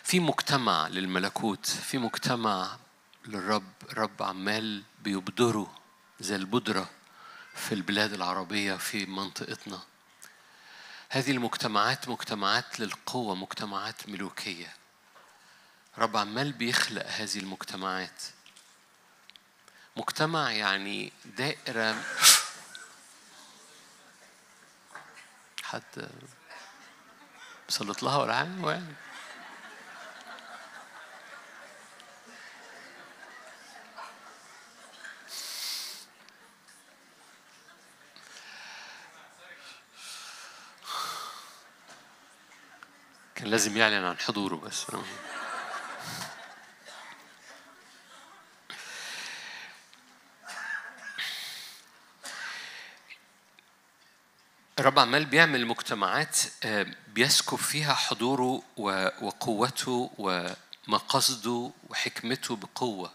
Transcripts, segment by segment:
في مجتمع للملكوت، في مجتمع للرب. الرب عمال بيبدره زي البودرة في البلاد العربية في منطقتنا. هذه المجتمعات مجتمعات للقوة، مجتمعات ملوكية. رب عمال بيخلق هذه المجتمعات. مجتمع يعني دائرة. حد بصلت لها ولا حاجة؟ كان لازم يعلن عن حضوره بس. الرب عمال بيعمل مجتمعات بيسكب فيها حضوره وقوته ومقصده وحكمته بقوة.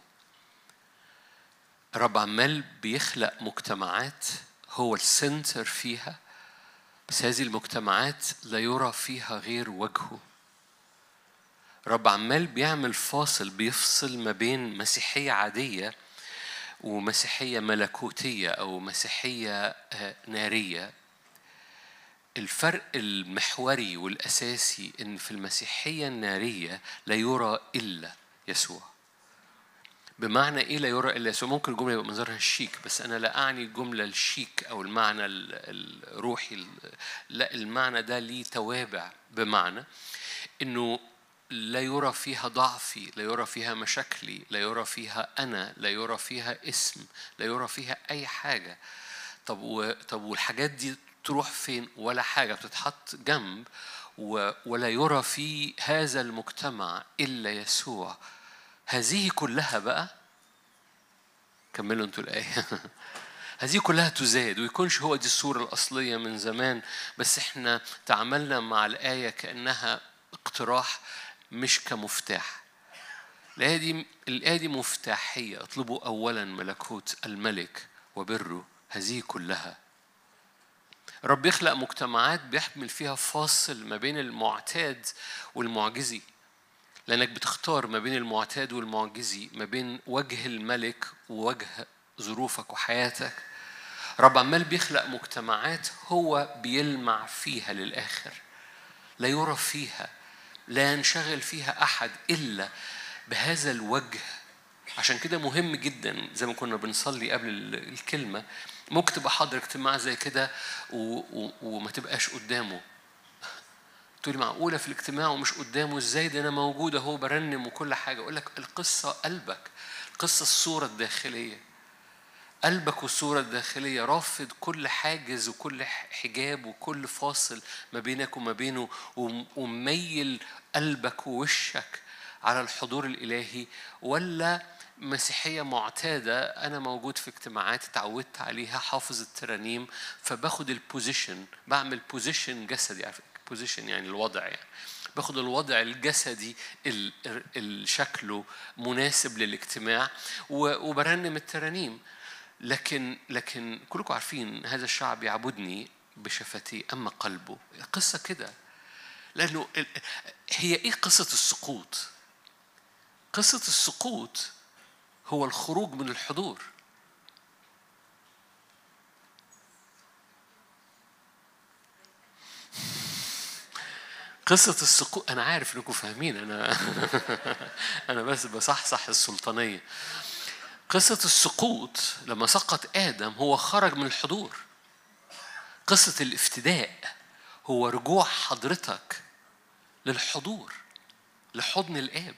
الرب عمال بيخلق مجتمعات هو السنتر فيها، بس هذه المجتمعات لا يرى فيها غير وجهه. الرب عمال بيعمل فاصل، بيفصل ما بين مسيحية عادية ومسيحية ملكوتية أو مسيحية نارية. الفرق المحوري والأساسي إن في المسيحية النارية لا يرى إلا يسوع. بمعنى إيه لا يرى إلا يسوع؟ ممكن الجملة يبقى منظرها الشيك، بس أنا لا أعني الجملة الشيك أو المعنى الروحي. لا، المعنى ده ليه توابع. بمعنى إنه لا يرى فيها ضعفي، لا يرى فيها مشاكلي، لا يرى فيها أنا، لا يرى فيها اسم، لا يرى فيها أي حاجة. طب والحاجات دي تروح فين؟ ولا حاجة، بتتحط جنب. ولا يرى في هذا المجتمع إلا يسوع. هذه كلها بقى، كملوا انتوا الآية. هذه كلها تزاد، ويكونش هو دي الصورة الأصلية من زمان، بس احنا تعاملنا مع الآية كأنها اقتراح مش كمفتاح. الآية دي مفتاحية. اطلبوا أولا ملكوت الملك وبره، هذه كلها. رب يخلق مجتمعات بيحمل فيها فاصل ما بين المعتاد والمعجزي، لأنك بتختار ما بين المعتاد والمعجزي، ما بين وجه الملك ووجه ظروفك وحياتك. رب عمال بيخلق مجتمعات هو بيلمع فيها للآخر، لا يرى فيها، لا ينشغل فيها أحد إلا بهذا الوجه. عشان كده مهم جدا، زي ما كنا بنصلي قبل الكلمة، ممكن تبقى حاضر اجتماع زي كده وما تبقاش قدامه. تقولي معقولة في الاجتماع ومش قدامه؟ ازاي؟ ده أنا موجودة هو برنم وكل حاجة. أقول لك القصة قلبك، القصة الصورة الداخلية. قلبك والصورة الداخلية رافض كل حاجز وكل حجاب وكل فاصل ما بينك وما بينه، وميل قلبك ووشك على الحضور الإلهي. ولا مسيحية معتادة، أنا موجود في اجتماعات اتعودت عليها، حافظ الترانيم، فباخد البوزيشن، بعمل بوزيشن جسدي. عارف بوزيشن يعني الوضع، يعني باخد الوضع الجسدي شكله مناسب للاجتماع وبرنم الترانيم. لكن كلكم عارفين هذا الشعب يعبدني بشفتيه أما قلبه. القصة كده. لأنه هي إيه قصة السقوط؟ قصة السقوط هو الخروج من الحضور. قصة السقوط، أنا عارف إنكم فاهمين، أنا بس بصحصح السلطانية. قصة السقوط لما سقط آدم هو خرج من الحضور. قصة الافتداء هو رجوع حضرتك للحضور، لحضن الآب.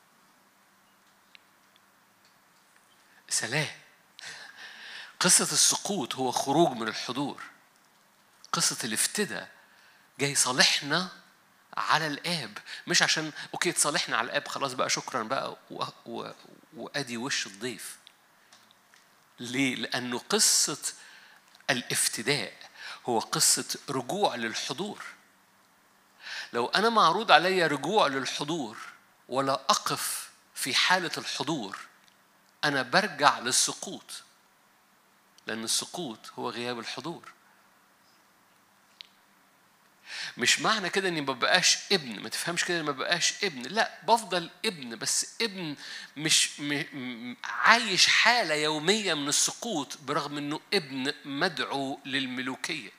سلام. قصة السقوط هو خروج من الحضور. قصة الافتداء جاي صالحنا على الآب، مش عشان أوكي تصالحنا على الآب خلاص بقى شكرا بقى وأدي وش الضيف. ليه؟ لأنه قصة الافتداء هو قصة رجوع للحضور. لو أنا معروض علي رجوع للحضور ولا أقف في حالة الحضور، أنا برجع للسقوط، لأن السقوط هو غياب الحضور. مش معنى كده اني ما ببقاش ابن، ما تفهمش كده ما ببقاش ابن، لا بفضل ابن، بس ابن مش عايش حالة يومية من السقوط برغم انه ابن مدعو للملوكية.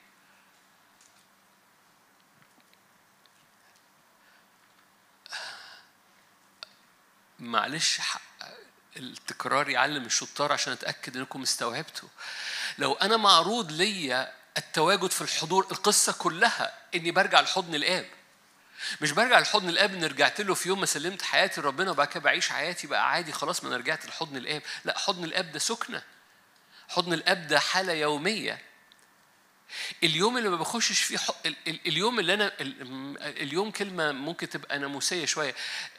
معلش التكرار يعلم الشطار عشان اتاكد انكم استوعبتوا. لو انا معروض ليا التواجد في الحضور، القصه كلها اني برجع لحضن الاب. مش برجع لحضن الاب ان رجعت له في يوم ما سلمت حياتي لربنا وبعد كده بعيش حياتي بقى عادي خلاص ما انا رجعت لحضن الاب. لا، حضن الاب ده سكنه، حضن الاب ده حاله يوميه. اليوم اللي ما بخشش فيه اليوم اللي انا اليوم كلمه ممكن تبقى ناموسيه شويه.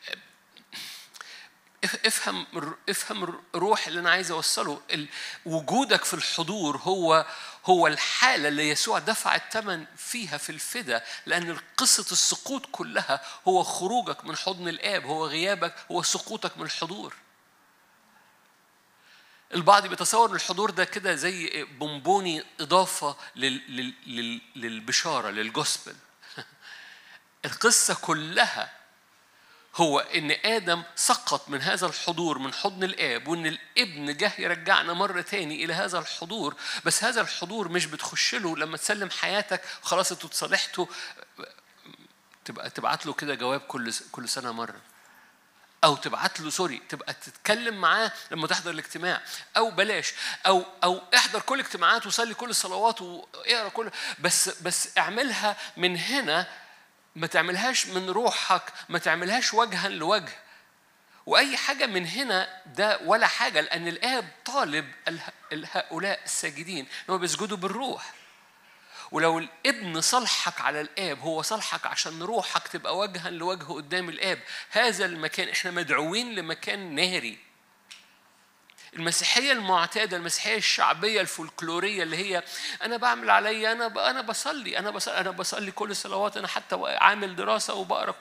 افهم الروح اللي انا عايز اوصله. وجودك في الحضور هو الحاله اللي يسوع دفع الثمن فيها في الفدا، لان قصه السقوط كلها هو خروجك من حضن الاب، هو غيابك، هو سقوطك من الحضور. البعض بيتصور ان الحضور ده كده زي بونبوني اضافه للبشاره للجوسبل. القصه كلها هو إن آدم سقط من هذا الحضور من حضن الآب، وإن الابن جه يرجعنا مرة تاني إلى هذا الحضور. بس هذا الحضور مش بتخش له لما تسلم حياتك خلاص انتوا اتصالحتوا تبقى تبعت له كده جواب كل سنة مرة، أو تبعت له تبقى تتكلم معاه لما تحضر الاجتماع، أو بلاش أو احضر كل الاجتماعات وصلي كل الصلوات واقرأ كل، بس اعملها من هنا، ما تعملهاش من روحك، ما تعملهاش وجها لوجه. وأي حاجة من هنا ده ولا حاجة، لأن الآب طالب هؤلاء الساجدين إنهم بيسجدوا بالروح. ولو الابن صلحك على الآب هو صلحك عشان روحك تبقى وجها لوجه قدام الآب. هذا المكان إحنا مدعوين لمكان ناري. المسيحية المعتادة، المسيحية الشعبية الفولكلورية اللي هي أنا بعمل علي، أنا بصلي كل الصلوات، أنا حتى عامل دراسة وبقرأ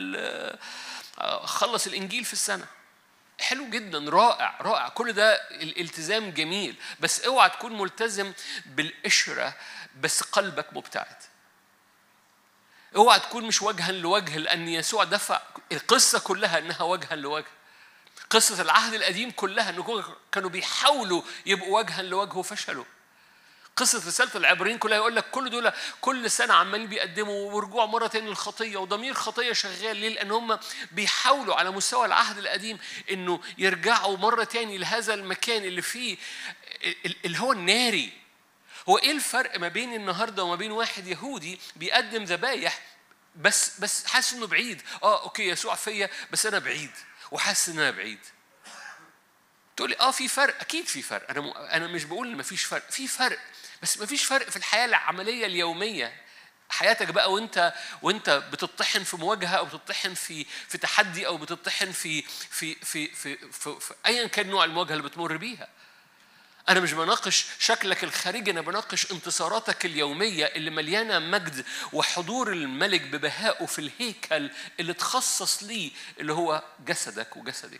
خلص الإنجيل في السنة. حلو جدا، رائع، كل ده الالتزام جميل، بس اوعى تكون ملتزم بالقشرة بس قلبك مبتعد. اوعى تكون مش وجها لوجه، لأن يسوع دفع القصة كلها إنها وجها لوجه. قصة العهد القديم كلها إنه كانوا بيحاولوا يبقوا وجها لوجه وفشلوا. قصة رسالة العبرين كلها يقول لك كل دول كل سنة عمالين بيقدموا ورجوع مرة تاني للخطية وضمير خطية شغال. ليه؟ لأن هم بيحاولوا على مستوى العهد القديم إنه يرجعوا مرة تاني لهذا المكان اللي فيه اللي هو الناري. هو إيه الفرق ما بين النهاردة وما بين واحد يهودي بيقدم ذبايح بس حاسس إنه بعيد؟ أوكي يسوع فيا بس أنا بعيد وحاسس إن أنا بعيد. تقولي في فرق، أكيد في فرق. أنا مش بقول إن مفيش فرق، في فرق، بس مفيش فرق في الحياة العملية اليومية. حياتك بقى وأنت بتطحن في مواجهة أو بتطحن في تحدي أو بتطحن في أيا كان نوع المواجهة اللي بتمر بيها. أنا مش بناقش شكلك الخارجي، أنا بناقش انتصاراتك اليومية اللي مليانة مجد وحضور الملك ببهائه في الهيكل اللي تخصص ليه، اللي هو جسدك وجسدك.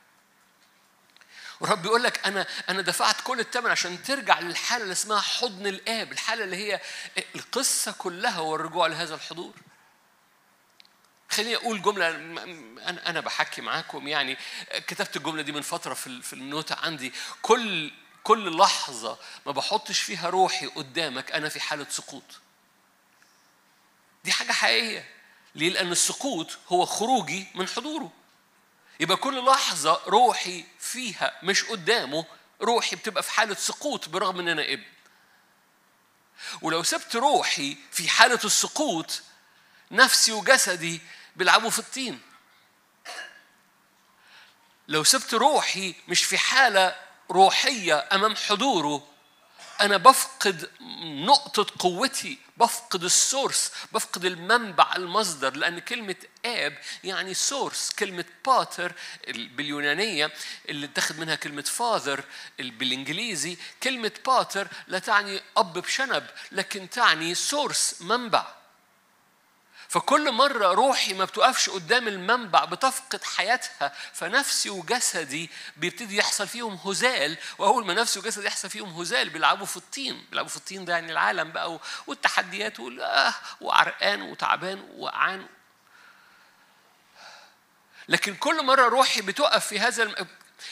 ورب بيقول لك أنا دفعت كل الثمن عشان ترجع للحالة اللي اسمها حضن الآب، الحالة اللي هي القصة كلها والرجوع لهذا الحضور. خليني أقول جملة، أنا بحكي معاكم يعني كتبت الجملة دي من فترة في النوتة عندي. كل لحظة ما بحطش فيها روحي قدامك أنا في حالة سقوط. دي حاجة حقيقية. ليه؟ لأن السقوط هو خروجي من حضوره. يبقى كل لحظة روحي فيها مش قدامه، روحي بتبقى في حالة سقوط برغم ان انا ابن. ولو سبت روحي في حالة السقوط نفسي وجسدي بيلعبوا في الطين. لو سبت روحي مش في حالة روحية امام حضوره أنا بفقد نقطة قوتي، بفقد السورس، بفقد المنبع المصدر. لأن كلمة آب يعني سورس. كلمة باتر باليونانية اللي تاخد منها كلمة فاذر بالإنجليزي، كلمة باتر لا تعني أب بشنب لكن تعني سورس، منبع. فكل مرة روحي ما بتقفش قدام المنبع بتفقد حياتها، فنفسي وجسدي بيبتدي يحصل فيهم هزال، وأول ما نفسي وجسدي يحصل فيهم هزال بيلعبوا في الطين. بيلعبوا في الطين ده يعني العالم بقى والتحديات وعرقان وتعبان وقعان. لكن كل مرة روحي بتقف في هذا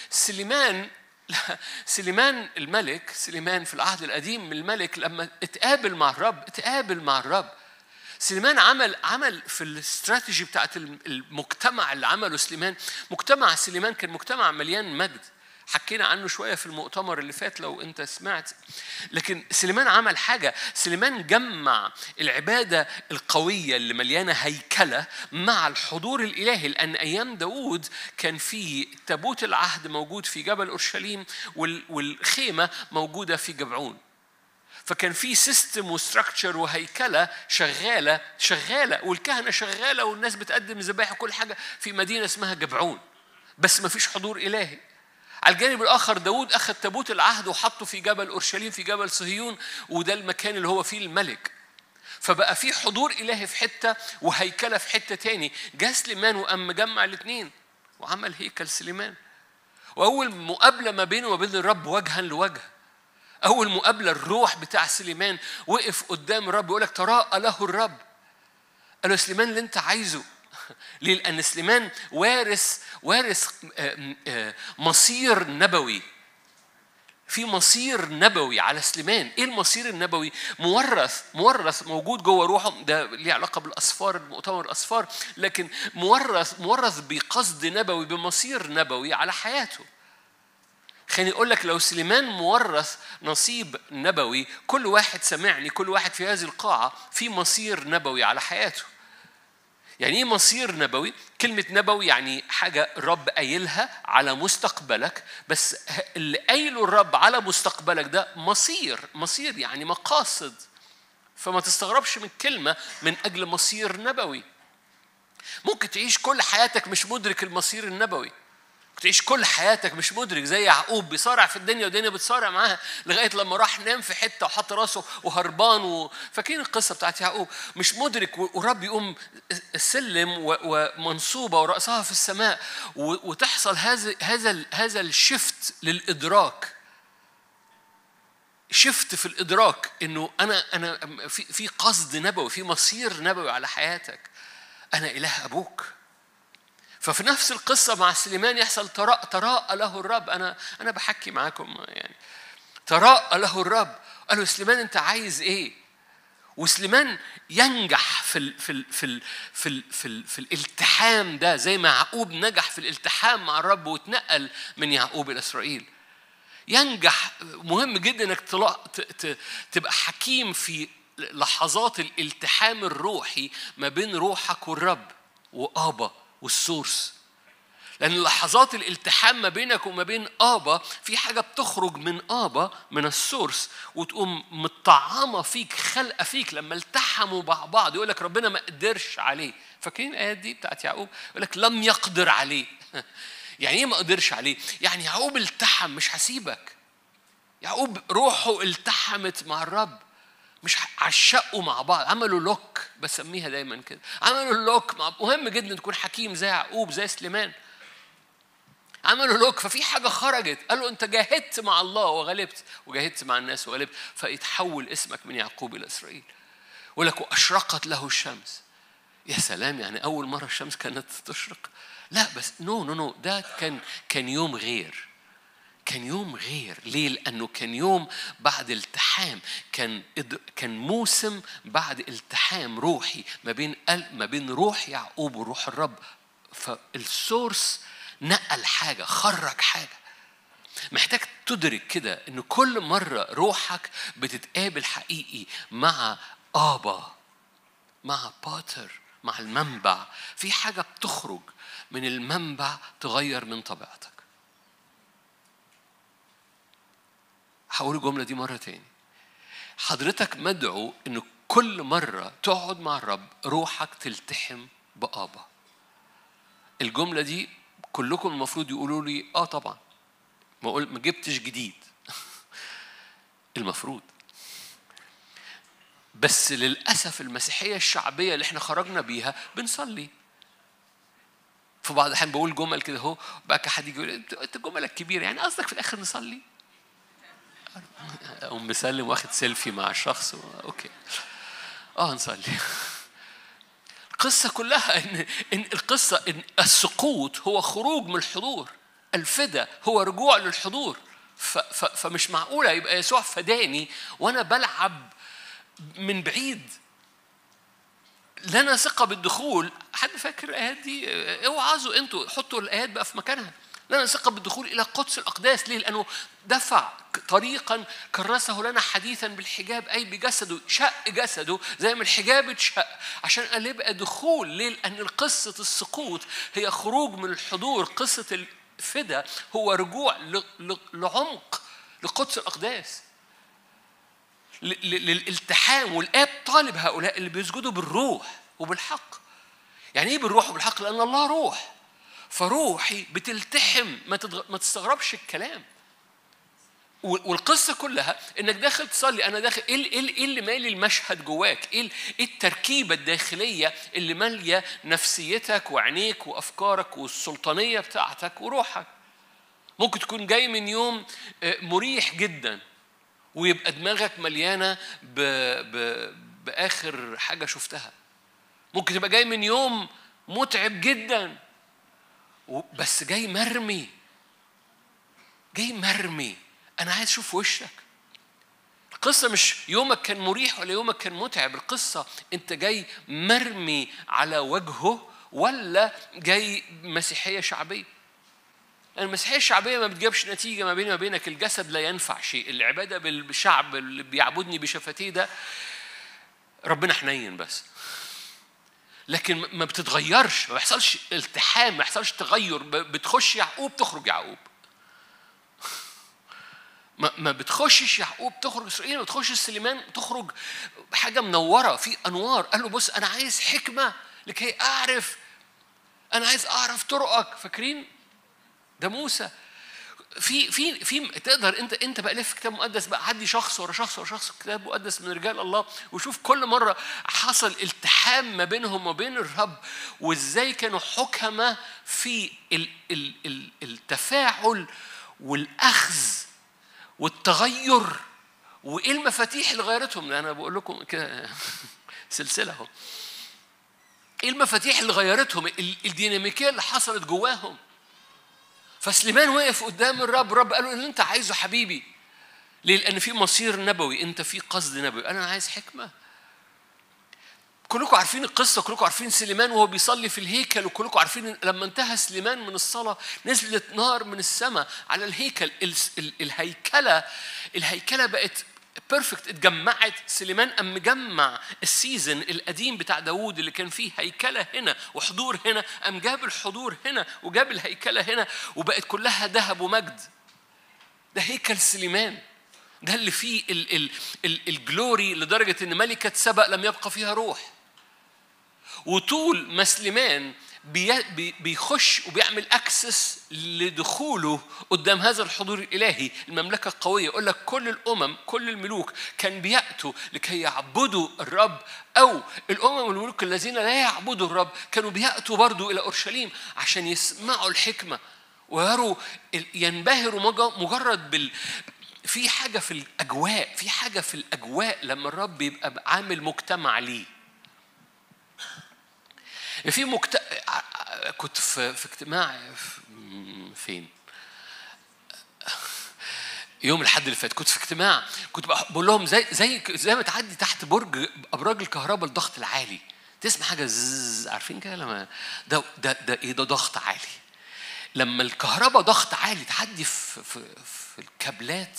سليمان الملك، سليمان في العهد القديم الملك لما اتقابل مع الرب سليمان عمل في الاستراتيجي بتاعت المجتمع اللي عمله سليمان. مجتمع سليمان كان مجتمع مليان مجد، حكينا عنه شوية في المؤتمر اللي فات لو أنت سمعت. لكن سليمان عمل حاجة، سليمان جمع العبادة القوية اللي مليانة هيكلة مع الحضور الإلهي، لأن أيام داود كان في تابوت العهد موجود في جبل أورشليم والخيمة موجودة في جبعون. فكان في سيستم وستراكتشر وهيكلة شغالة والكهنة شغالة والناس بتقدم ذبائح وكل حاجة في مدينة اسمها جبعون، بس ما فيش حضور إلهي. على الجانب الآخر داود أخذ تابوت العهد وحطه في جبل أورشليم في جبل صهيون، وده المكان اللي هو فيه الملك. فبقى في حضور إلهي في حتة وهيكلة في حتة تاني. جاء سليمان وقام مجمع الاثنين وعمل هيكل سليمان. وأول مقابلة ما بينه وبين الرب وجها لوجه، أول مقابلة الروح بتاع سليمان وقف قدام الرب يقولك تراءى له الرب. قال له سليمان اللي أنت عايزه. ليه؟ لأن سليمان وارث مصير نبوي. في مصير نبوي على سليمان. إيه المصير النبوي؟ مورث موجود جوه روحه. ده ليه علاقة بالأسفار، مؤتمر الأسفار، لكن مورث بقصد نبوي، بمصير نبوي على حياته. خليني أقول لك لو سليمان مورث نصيب نبوي، كل واحد سمعني، كل واحد في هذه القاعة في مصير نبوي على حياته. يعني إيه مصير نبوي؟ كلمة نبوي يعني حاجة الرب قايلها على مستقبلك، بس اللي قايله الرب على مستقبلك ده مصير يعني مقاصد. فما تستغربش من كلمة من أجل مصير نبوي. ممكن تعيش كل حياتك مش مدرك المصير النبوي، تعيش كل حياتك مش مدرك، زي يعقوب بيصارع في الدنيا والدنيا بتصارع معاه لغاية لما راح نام في حتة وحط راسه وهربان. فاكرين القصة بتاعت يعقوب؟ مش مدرك، ورب يقوم السلم ومنصوبة ورأسها في السماء، وتحصل هذا الشفت للإدراك، شفت في الإدراك إنه أنا في قصد نبوي، في مصير نبوي على حياتك. أنا إله أبوك. ففي نفس القصة مع سليمان يحصل تراءى له الرب. أنا بحكي معاكم يعني. تراءى له الرب، قال له سليمان أنت عايز إيه؟ وسليمان ينجح في الالتحام ده، زي ما يعقوب نجح في الالتحام مع الرب واتنقل من يعقوب إلى إسرائيل. ينجح. مهم جدا إنك تبقى حكيم في لحظات الالتحام الروحي ما بين روحك والرب وآبا والسورس. لأن لحظات الالتحام ما بينك وما بين آبا في حاجة بتخرج من آبا، من السورس، وتقوم متطعمة فيك، خلقة فيك. لما التحموا مع بعض يقول لك ربنا ما قدرش عليه. فاكرين الآيات دي بتاعت يعقوب؟ يقول لك لم يقدر عليه. يعني إيه ما قدرش عليه؟ يعني يعقوب التحم، مش هسيبك. يعقوب روحه التحمت مع الرب، مش عشقوا مع بعض، عملوا لوك، بسميها دايما كده، عملوا لوك. مهم جدا تكون حكيم زي يعقوب زي سليمان، عملوا لوك. ففي حاجة خرجت، قالوا أنت جاهدت مع الله وغلبت، وجاهدت مع الناس وغلبت، فيتحول اسمك من يعقوب إلى إسرائيل. ولك وأشرقت له الشمس. يا سلام، يعني أول مرة الشمس كانت تشرق؟ لا، بس نو ده كان يوم غير. كان يوم غير. ليه؟ لأنه كان يوم بعد التحام، كان موسم بعد التحام روحي ما بين روح يعقوب وروح الرب. فالسورس نقل حاجة، خرج حاجة. محتاج تدرك كده إن كل مرة روحك بتتقابل حقيقي مع آبا، مع باتر، مع المنبع، في حاجة بتخرج من المنبع تغير من طبيعتك. هقول الجملة دي مرة تاني. حضرتك مدعو إن كل مرة تقعد مع الرب روحك تلتحم بآبا. الجملة دي كلكم المفروض يقولوا لي طبعا، ما جبتش جديد. المفروض بس للأسف المسيحية الشعبية اللي احنا خرجنا بيها بنصلي. في بعض الأحيان بقول جمل كده اهو، بقى حد يقول انت جملك كبيرة، يعني قصدك في الآخر نصلي؟ أقوم بسلم واخد سيلفي مع الشخص اوكي نصلي. القصة كلها إن القصة إن السقوط هو خروج من الحضور، الفدا هو رجوع للحضور. فمش معقولة يبقى يسوع فداني وأنا بلعب من بعيد. لنا ثقة بالدخول. حد فاكر الآيات دي؟ اوعظوا انتوا، حطوا الآيات بقى في مكانها. لنا ثقة بالدخول إلى قدس الأقداس. ليه؟ لأنه دفع طريقا كرسه لنا حديثا بالحجاب، أي بجسده، شق جسده زي ما الحجاب اتشق عشان قال يبقى دخول. ليه؟ لأن قصة السقوط هي خروج من الحضور، قصة الفدا هو رجوع لعمق لقدس الأقداس، للالتحام. والآب طالب هؤلاء اللي بيسجدوا بالروح وبالحق. يعني ايه بالروح وبالحق؟ لأن الله روح، فروحي بتلتحم. ما تستغربش الكلام. والقصة كلها إنك داخل تصلي. أنا داخل إيه اللي مالي المشهد جواك؟ إيه التركيبة الداخلية اللي مالية نفسيتك وعينيك وأفكارك والسلطانية بتاعتك وروحك؟ ممكن تكون جاي من يوم مريح جدا ويبقى دماغك مليانة بآخر حاجة شفتها. ممكن تبقى جاي من يوم متعب جدا بس جاي مرمي. أنا عايز أشوف وشك. القصة مش يومك كان مريح ولا يومك كان متعب. القصة أنت جاي مرمي على وجهه ولا جاي مسيحية شعبية. المسيحية الشعبية ما بتجيبش نتيجة ما بيني وما بينك. الجسد لا ينفع شيء. العبادة بالشعب اللي بيعبدني بشفتيه ده ربنا حنين بس، لكن ما بتتغيرش، ما بيحصلش التحام، ما بيحصلش تغير. بتخش يعقوب تخرج يعقوب. ما بتخشش يعقوب تخرج إسرائيل، ما بتخش سليمان تخرج حاجة منورة في أنوار. قال له بص أنا عايز حكمة لكي أعرف، أنا عايز أعرف طرقك. فاكرين ده موسى؟ في تقدر انت بقى لف كتاب مقدس بقى، عدي شخص ورا شخص ورا شخص كتاب مقدس من رجال الله، وشوف كل مرة حصل التحام ما بينهم وبين الرب، وازاي كانوا حكمة في التفاعل والأخذ والتغير. وإيه المفاتيح اللي غيرتهم؟ أنا بقول لكم كده سلسلة اهو. إيه المفاتيح اللي غيرتهم؟ الديناميكية اللي حصلت جواهم. فسليمان وقف قدام الرب قال له اللي أنت عايزه حبيبي. ليه؟ لأن في مصير نبوي، أنت في قصد نبوي. أنا عايز حكمة. كلكم عارفين القصة، كلكم عارفين سليمان وهو بيصلي في الهيكل، وكلكم عارفين لما انتهى سليمان من الصلاة نزلت نار من السماء على الهيكل. الهيكلة بقت بيرفكت، اتجمعت. سليمان قام مجمع السيزن القديم بتاع داوود اللي كان فيه هيكلة هنا وحضور هنا، قام جاب الحضور هنا وجاب الهيكلة هنا، وبقت كلها ذهب ومجد. ده هيكل سليمان، ده اللي فيه الجلوري لدرجة ان ملكة سبأ لم يبقى فيها روح. وطول ما سليمان بيخش وبيعمل أكسس لدخوله قدام هذا الحضور الإلهي، المملكة القوية. يقول لك كل الأمم كل الملوك كان بيأتوا لكي يعبدوا الرب، أو الأمم والملوك الذين لا يعبدوا الرب كانوا بيأتوا برضو إلى أورشليم عشان يسمعوا الحكمة ويروا، ينبهروا مجرد في حاجة في الأجواء لما الرب يبقى عامل مجتمع ليه. كنت في اجتماع فين يوم الأحد اللي فات. كنت في اجتماع، كنت بقول لهم زي ما تعدي تحت أبراج الكهرباء الضغط العالي، تسمع حاجة عارفين كده لما ده إيه؟ ده ضغط عالي. لما الكهرباء ضغط عالي تعدي في الكابلات،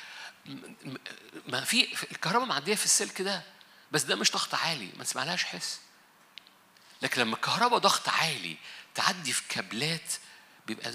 ما في الكهرباء معدية في السلك ده، بس ده مش ضغط عالي، ما تسمعلهاش حس. لكن لما الكهرباء ضغط عالي تعدي في كابلات بيبقى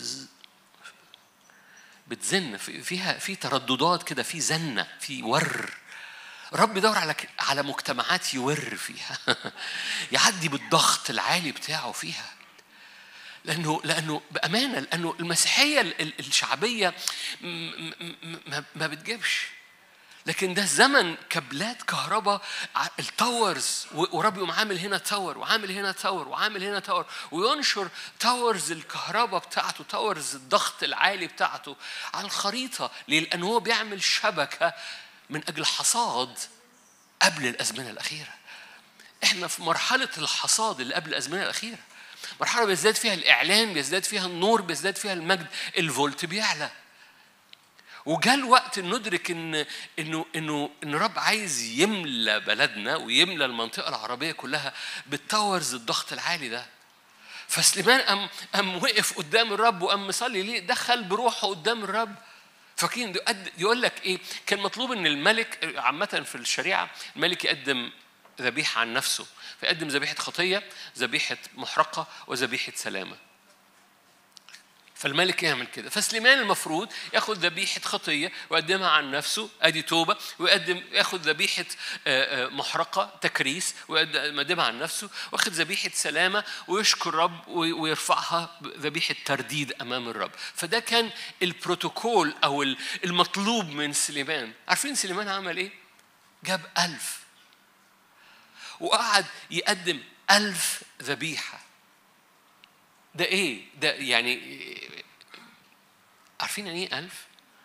بتزن فيها، في ترددات كده، في زنة، في ور. رب يدور على مجتمعات يور فيها يعدي بالضغط العالي بتاعه فيها. لأنه بأمانة، لأنه المسيحية الشعبية ما بتجيبش. لكن ده زمن كابلات كهرباء التاورز، ورب يقوم عامل هنا تاور وعامل هنا تاور وعامل هنا تاور، وينشر تاورز الكهرباء بتاعته، تاورز الضغط العالي بتاعته على الخريطة. لأن هو بيعمل شبكة من أجل حصاد قبل الأزمنة الأخيرة. إحنا في مرحلة الحصاد اللي قبل الأزمنة الأخيرة، مرحلة بيزداد فيها الإعلان، بيزداد فيها النور، بيزداد فيها المجد، الفولت بيعلى. وجاء الوقت ندرك إن رب عايز يملى بلدنا ويملى المنطقة العربية كلها بالتاورز الضغط العالي ده. فسليمان أم وقف قدام الرب وأم مصلي ليه، دخل بروحه قدام الرب. فاكرين يقول لك إيه؟ كان مطلوب إن الملك عامة في الشريعة الملك يقدم ذبيحة عن نفسه، فيقدم ذبيحة خطية، ذبيحة محرقة، وذبيحة سلامة. فالملك يعمل كده. فسليمان المفروض ياخذ ذبيحه خطيه ويقدمها عن نفسه، ادي توبه، ياخذ ذبيحه محرقه تكريس ويقدمها عن نفسه، واخذ ذبيحه سلامه ويشكر الرب ويرفعها ذبيحه ترديد امام الرب. فده كان البروتوكول او المطلوب من سليمان. عارفين سليمان عمل ايه؟ جاب 1000 وقعد يقدم 1000 ذبيحه. ده ايه؟ ده يعني عارفين يعني ايه 1000؟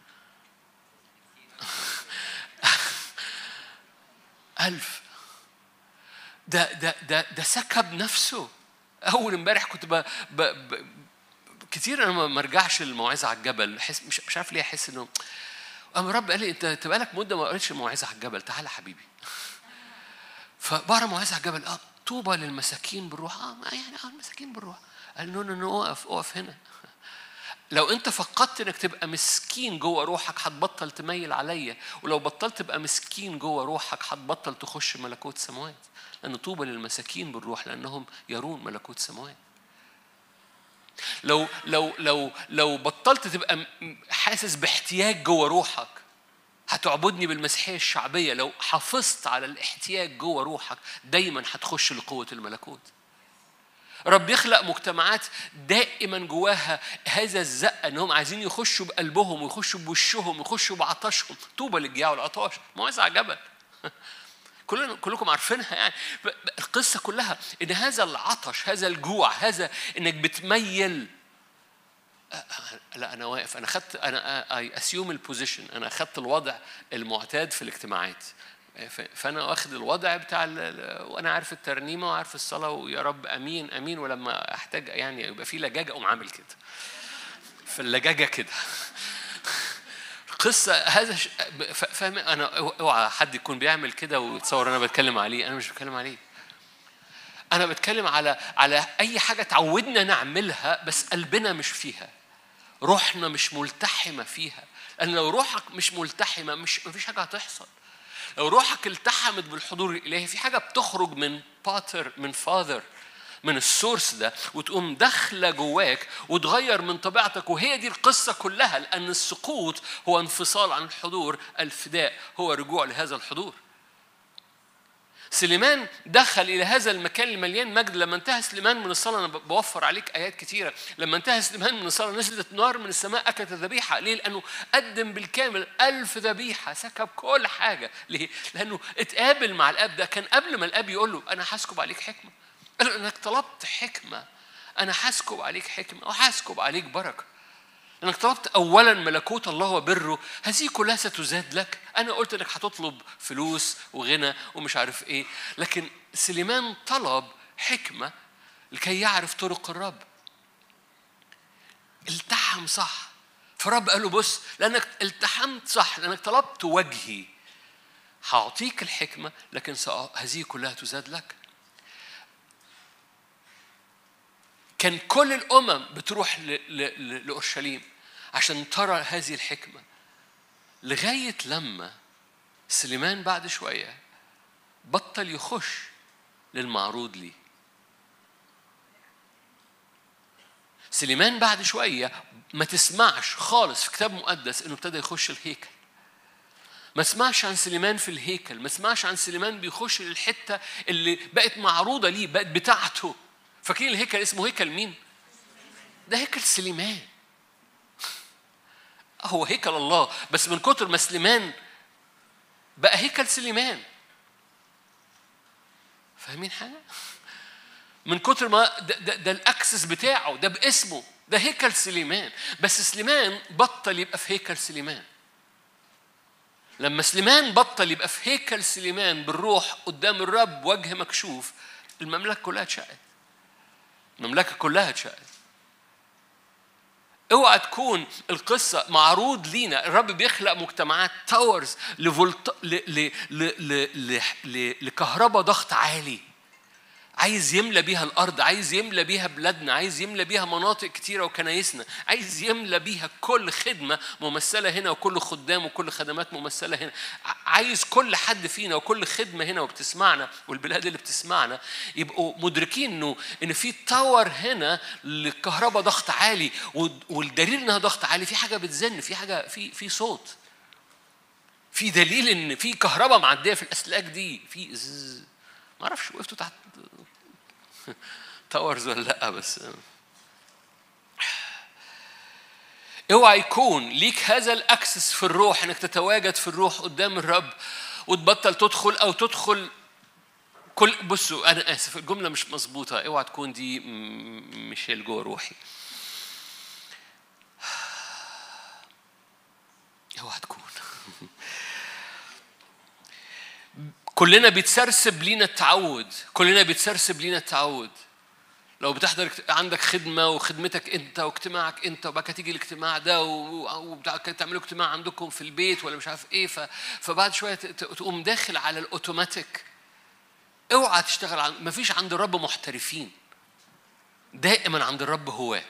1000 ده سكب نفسه. أول امبارح كنت كتير أنا ما ارجعش الموعظة على الجبل، مش عارف ليه أحس إنه أما الرب قال لي أنت تبقى لك مدة ما قريتش الموعظة على الجبل، تعالى حبيبي. فبقرا موعظة على الجبل، طوبى للمساكين بالروح. يعني المساكين بالروح. قال نو اقف هنا. لو انت فقدت انك تبقى مسكين جوه روحك هتبطل تميل عليا، ولو بطلت تبقى مسكين جوه روحك هتبطل تخش ملكوت سماوات. لأن طوبى للمساكين بالروح لأنهم يرون ملكوت سماوات. لو بطلت تبقى حاسس باحتياج جوه روحك هتعبدني بالمسيحية الشعبية. لو حافظت على الاحتياج جوه روحك دايما هتخش لقوة الملكوت. رب يخلق مجتمعات دائما جواها هذا الزق انهم عايزين يخشوا بقلبهم ويخشوا بوشهم ويخشوا بعطشهم. طوبى للجياع والعطاش، موعظة على جبل. كلكم عارفينها. يعني القصة كلها ان هذا العطش، هذا الجوع، هذا انك بتميل. لا انا واقف، انا اسيوم البوزيشن، انا اخذت الوضع المعتاد في الاجتماعات. فأنا واخد الوضع بتاع وأنا عارف الترنيمة وعارف الصلاة ويا رب أمين أمين، ولما أحتاج يعني يبقى في لجاجة أقوم عامل كده في اللجاجة كده. قصة هذا فاهم. أنا اوعى حد يكون بيعمل كده وتصور أنا بتكلم عليه. أنا مش بتكلم عليه، أنا بتكلم على أي حاجة تعودنا نعملها بس قلبنا مش فيها، روحنا مش ملتحمة فيها. لأن لو روحك مش ملتحمة مفيش حاجة هتحصل. لو روحك التحمت بالحضور الإلهي في حاجة بتخرج من باتر، من فاذر، من السورس ده، وتقوم داخله جواك وتغير من طبيعتك. وهي دي القصة كلها، لأن السقوط هو انفصال عن الحضور، الفداء هو رجوع لهذا الحضور. سليمان دخل إلى هذا المكان المليان مجد. لما انتهى سليمان من الصلاة، أنا بوفر عليك آيات كتيرة، لما انتهى سليمان من الصلاة نزلت نار من السماء أكلت الذبيحة. ليه؟ لأنه قدم بالكامل 1000 ذبيحة، سكب كل حاجة. ليه؟ لأنه اتقابل مع الأب. ده كان قبل ما الأب يقول له أنا هسكب عليك حكمة. قال له إنك طلبت حكمة، أنا هسكب عليك حكمة وهسكب عليك بركة. انك طلبت اولا ملكوت الله وبره، هذه كلها ستزاد لك. انا قلت انك هتطلب فلوس وغنى ومش عارف ايه، لكن سليمان طلب حكمة لكي يعرف طرق الرب. التحم صح، فرب قال له بص، لانك التحمت صح، لانك طلبت وجهي هعطيك الحكمة، لكن هذه كلها تزاد لك. كان كل الأمم بتروح لأورشليم عشان ترى هذه الحكمة، لغاية لما سليمان بعد شوية بطل يخش للمعروض لي. سليمان بعد شوية ما تسمعش خالص في كتاب مقدس إنه ابتدى يخش الهيكل. ما تسمعش عن سليمان في الهيكل، ما تسمعش عن سليمان بيخش للحتة اللي بقت معروضة ليه، بقت بتاعته. فاكرين الهيكل اسمه هيكل مين؟ ده هيكل سليمان. هو هيكل الله، بس من كتر ما سليمان بقى هيكل سليمان. فاهمين حاجة؟ من كتر ما ده الأكسس بتاعه، ده باسمه، ده هيكل سليمان. بس سليمان بطل يبقى في هيكل سليمان. لما سليمان بطل يبقى في هيكل سليمان بالروح قدام الرب وجه مكشوف، المملكة كلها اتشقت. المملكة كلها اتشقت. اوعى تكون القصة معروض لينا. الرب بيخلق مجتمعات تاورز لكهرباء ضغط عالي، عايز يملى بيها الأرض، عايز يملى بيها بلادنا، عايز يملى بيها مناطق كتيرة وكنايسنا، عايز يملى بيها كل خدمة ممثلة هنا وكل خدام وكل خدمات ممثلة هنا. عايز كل حد فينا وكل خدمة هنا وبتسمعنا والبلاد اللي بتسمعنا يبقوا مدركين إن في تاور هنا للكهرباء ضغط عالي. والدليل إنها ضغط عالي، في حاجة بتزن، في حاجة، في صوت، في دليل إن في كهرباء معدية في الأسلاك دي. في ما أعرفش وقفتوا تحت تاورز ولا لا، بس اوعى يكون ليك هذا الاكسس في الروح انك تتواجد في الروح قدام الرب وتبطل تدخل او تدخل كل. بصوا انا اسف الجمله مش مظبوطه، اوعى تكون دي ميشيل جوه روحي، اوعى تكون كلنا بيتسرسب لينا التعود، كلنا بيتسرسب لينا التعود. لو بتحضر عندك خدمة وخدمتك أنت واجتماعك أنت، وبعد كده تيجي الاجتماع ده وتعملوا اجتماع عندكم في البيت ولا مش عارف إيه، فبعد شوية تقوم داخل على الأوتوماتيك. اوعى تشتغل مفيش عند الرب محترفين، دائما عند الرب هو.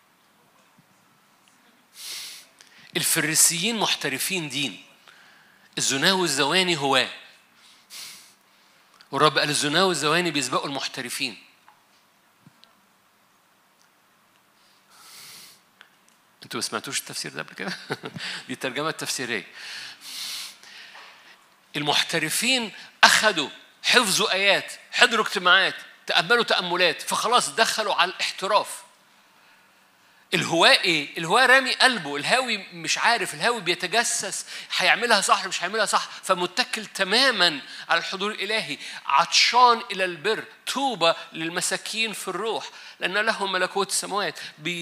الفريسيين محترفين دين، الزنا والزواني هو، والرب قال الزنا والزواني بيسبقوا المحترفين. انتوا ما سمعتوش التفسير ده قبل كده؟ دي الترجمة التفسيرية. المحترفين أخذوا، حفظوا آيات، حضروا اجتماعات، تأملوا تأملات، فخلاص دخلوا على الاحتراف. الهواء إيه؟ الهواء رامي قلبه، الهاوي مش عارف، الهاوي بيتجسس هيعملها صح مش هيعملها صح، فمتكل تماما على الحضور الإلهي، عطشان إلى البر. طوبى للمساكين في الروح لأن لهم ملكوت السماوات.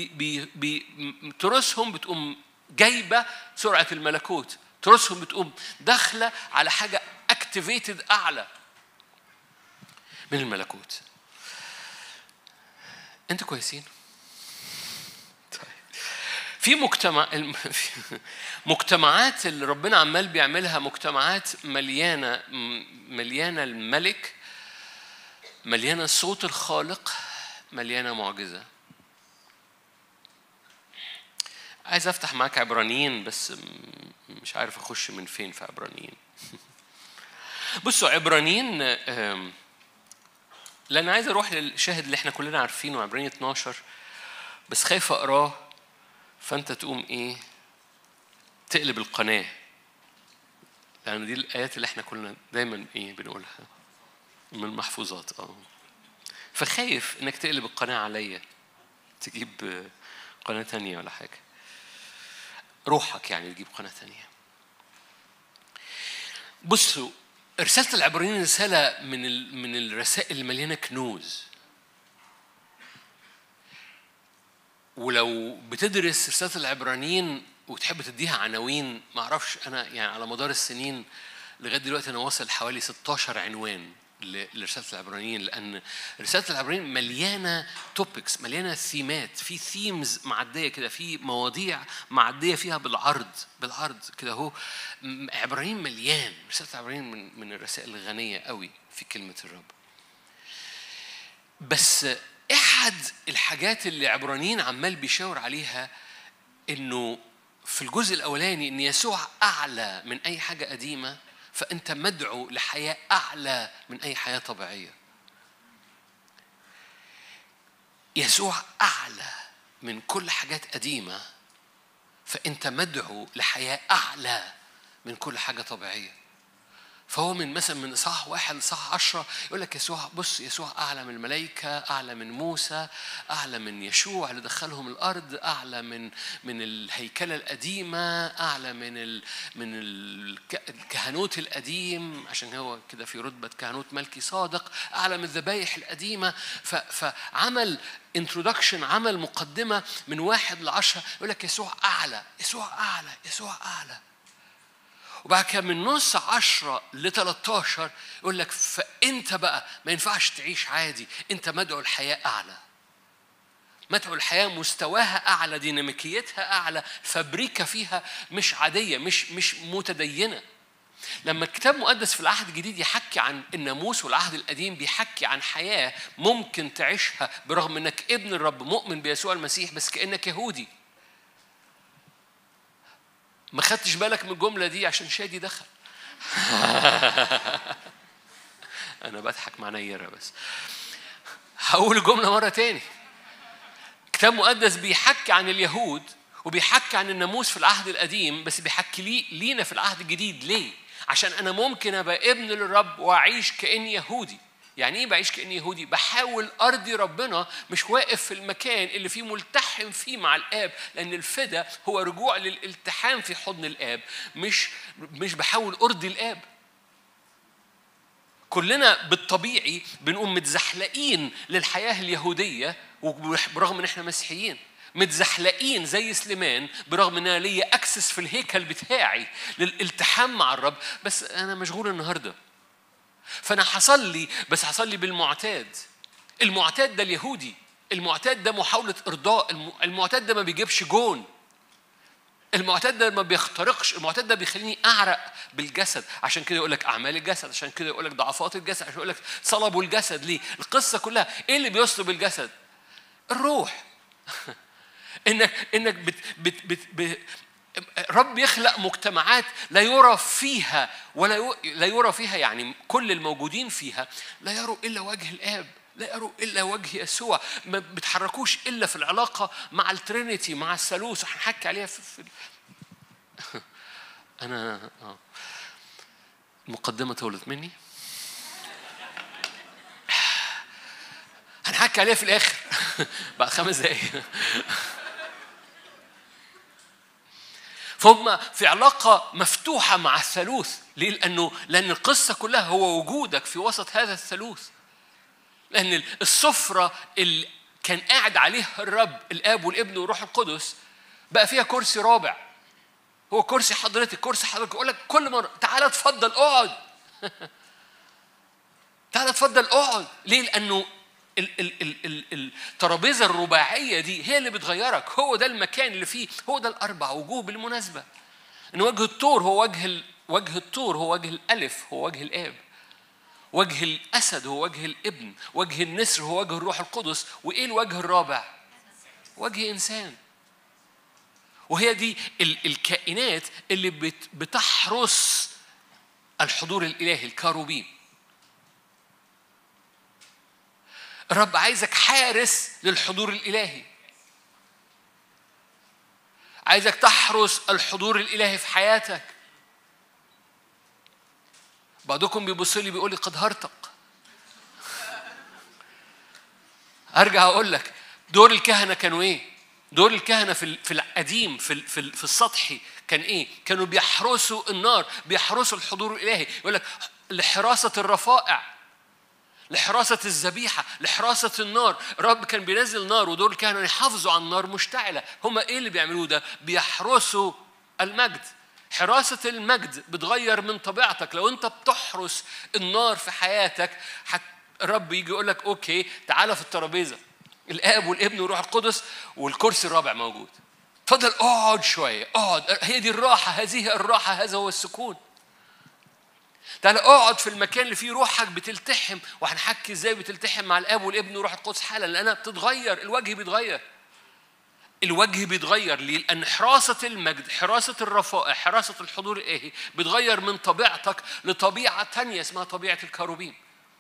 ترسهم بتقوم جايبة سرعة الملكوت، ترسهم بتقوم داخلة على حاجة اكتيفيتد أعلى من الملكوت. أنتوا كويسين؟ في مجتمعات اللي ربنا عمال بيعملها، مجتمعات مليانة الملك، مليانة صوت الخالق، مليانة معجزة. عايز أفتح معاك عبرانيين بس مش عارف أخش من فين في عبرانيين. بصوا عبرانيين، لأن عايز أروح للشاهد اللي احنا كلنا عارفينه، عبرانيين 12، بس خايف أقراه فأنت تقوم إيه تقلب القناة، لأن دي الآيات اللي احنا كلنا دايما إيه بنقولها من المحفوظات. فخايف إنك تقلب القناة عليا، تجيب قناة تانية ولا حاجة، روحك يعني تجيب قناة تانية. بصوا رسالة العبرانيين رسالة من الرسائل المليانة كنوز. ولو بتدرس رسالة العبرانيين وتحب تديها عناوين، ما أعرفش أنا يعني على مدار السنين لغاية دلوقتي أنا واصل حوالي 16 عنوان لرسالة العبرانيين، لأن رسالة العبرانيين مليانة توبكس، مليانة ثيمات، في ثيمز معدية كده، في مواضيع معدية فيها بالعرض كده. هو عبرانيين مليان، رسالة العبرانيين من الرسائل الغنية قوي في كلمة الرب. بس أحد الحاجات اللي عبرانيين عمال بيشاور عليها إنه في الجزء الأولاني إن يسوع أعلى من أي حاجة قديمة، فأنت مدعو لحياة أعلى من أي حياة طبيعية. يسوع أعلى من كل حاجات قديمة، فأنت مدعو لحياة أعلى من كل حاجة طبيعية. فهو من مثلا من إصحاح 1 لإصحاح 10 يقول لك يسوع، بص يسوع أعلى من الملائكة، أعلى من موسى، أعلى من يشوع اللي دخلهم الأرض، أعلى من الهيكلة القديمة، أعلى من الكهنوت القديم، عشان هو كده في رتبة كهنوت ملكي صادق، أعلى من الذبايح القديمة. فعمل introduction، عمل مقدمة من 1 ل10 يقول لك يسوع أعلى، يسوع أعلى، يسوع أعلى. وبعد كده من نص 10 ل13 يقول لك فأنت بقى ما ينفعش تعيش عادي، أنت مدعو الحياة أعلى. مدعو الحياة مستواها أعلى، ديناميكيتها أعلى، فابريكا فيها مش عادية، مش متدينة. لما الكتاب المقدس في العهد الجديد يحكي عن الناموس والعهد القديم بيحكي عن حياة ممكن تعيشها برغم أنك ابن الرب مؤمن بيسوع المسيح بس كأنك يهودي. ما خدتش بالك من الجملة دي عشان شادي دخل. أنا بضحك مع نيرة بس هقول الجملة مرة تاني. كتاب مقدس بيحكي عن اليهود وبيحكي عن الناموس في العهد القديم، بس بيحكي لينا في العهد الجديد. ليه؟ عشان أنا ممكن أبقى ابن للرب وأعيش كأني يهودي. يعني إيه بعيش كأني يهودي؟ بحاول أرضي ربنا، مش واقف في المكان اللي فيه ملتحم فيه مع الآب، لأن الفدا هو رجوع للالتحام في حضن الآب، مش بحاول أرضي الآب. كلنا بالطبيعي بنقوم متزحلقين للحياة اليهودية، وبرغم ان احنا مسيحيين متزحلقين زي سليمان، برغم ان انا ليا اكسس في الهيكل بتاعي للالتحام مع الرب، بس انا مشغول النهارده. فانا حصل لي بالمعتاد. المعتاد ده اليهودي، المعتاد ده محاولة ارضاء، المعتاد ده ما بيجيبش جون، المعتاد ده ما بيخترقش، المعتاد ده بيخليني أعرق بالجسد. عشان كده يقول لك أعمال الجسد، عشان كده يقول لك ضعفات الجسد، عشان يقول لك صلبوا الجسد. ليه؟ القصة كلها إيه اللي بيصلب الجسد؟ الروح. إنك رب يخلق مجتمعات لا يرى فيها لا يرى فيها، يعني كل الموجودين فيها لا يروا إلا وجه الآب، لا يروا إلا وجه يسوع، ما بتحركوش إلا في العلاقة مع الترينيتي، مع الثالوث. هنحكي عليها في أنا المقدمة طولت مني، هنحكي عليها في الآخر بعد 5 دقايق. فهم في علاقة مفتوحة مع الثالوث. ليه؟ لأن القصة كلها هو وجودك في وسط هذا الثالوث. لأن السفرة اللي كان قاعد عليها الرب الآب والابن والروح القدس بقى فيها كرسي رابع، هو كرسي حضرتك، كرسي حضرتك. أقول لك كل مرة تعالى اتفضل اقعد. تعالى اتفضل اقعد. ليه؟ لأنه الترابيزة الرباعية دي هي اللي بتغيرك. هو ده المكان اللي فيه، هو ده الأربع وجوه بالمناسبة. إن وجه الطور هو وجه الطور هو وجه الألف، هو وجه الآب. وجه الأسد هو وجه الابن. وجه النسر هو وجه الروح القدس. وإيه الوجه الرابع؟ وجه إنسان. وهي دي الكائنات اللي بتحرس الحضور الإلهي، الكاروبيم. الرب عايزك حارس للحضور الإلهي، عايزك تحرس الحضور الإلهي في حياتك. بعضكم بيبص لي بيقول لي قد هرتق. أرجع أقول لك دور الكهنة كانوا إيه؟ دور الكهنة في القديم في السطحي كان إيه؟ كانوا بيحرسوا النار، بيحرسوا الحضور الإلهي. يقول لك لحراسة الرفائع، لحراسة الذبيحة، لحراسة النار. الرب كان بينزل نار، ودور الكهنة يحافظوا على النار مشتعلة. هما إيه اللي بيعملوه ده؟ بيحرسوا المجد. حراسة المجد بتغير من طبيعتك. لو أنت بتحرس النار في حياتك، الرب يجي يقول لك أوكي تعالى في الترابيزة، الآب والابن والروح القدس والكرسي الرابع موجود، تفضل اقعد شوية، اقعد. هي دي الراحة، هذه الراحة، هذا هو السكون. تعالى اقعد في المكان اللي فيه روحك بتلتحم. وهنحكي ازاي بتلتحم مع الآب والابن والروح القدس حالا، لأنها بتتغير. الوجه بيتغير، الوجه بيتغير. لأن حراسة المجد، حراسة الرفائع، حراسة الحضور الإلهي بتغير من طبيعتك لطبيعة تانية اسمها طبيعة الكاروبيم.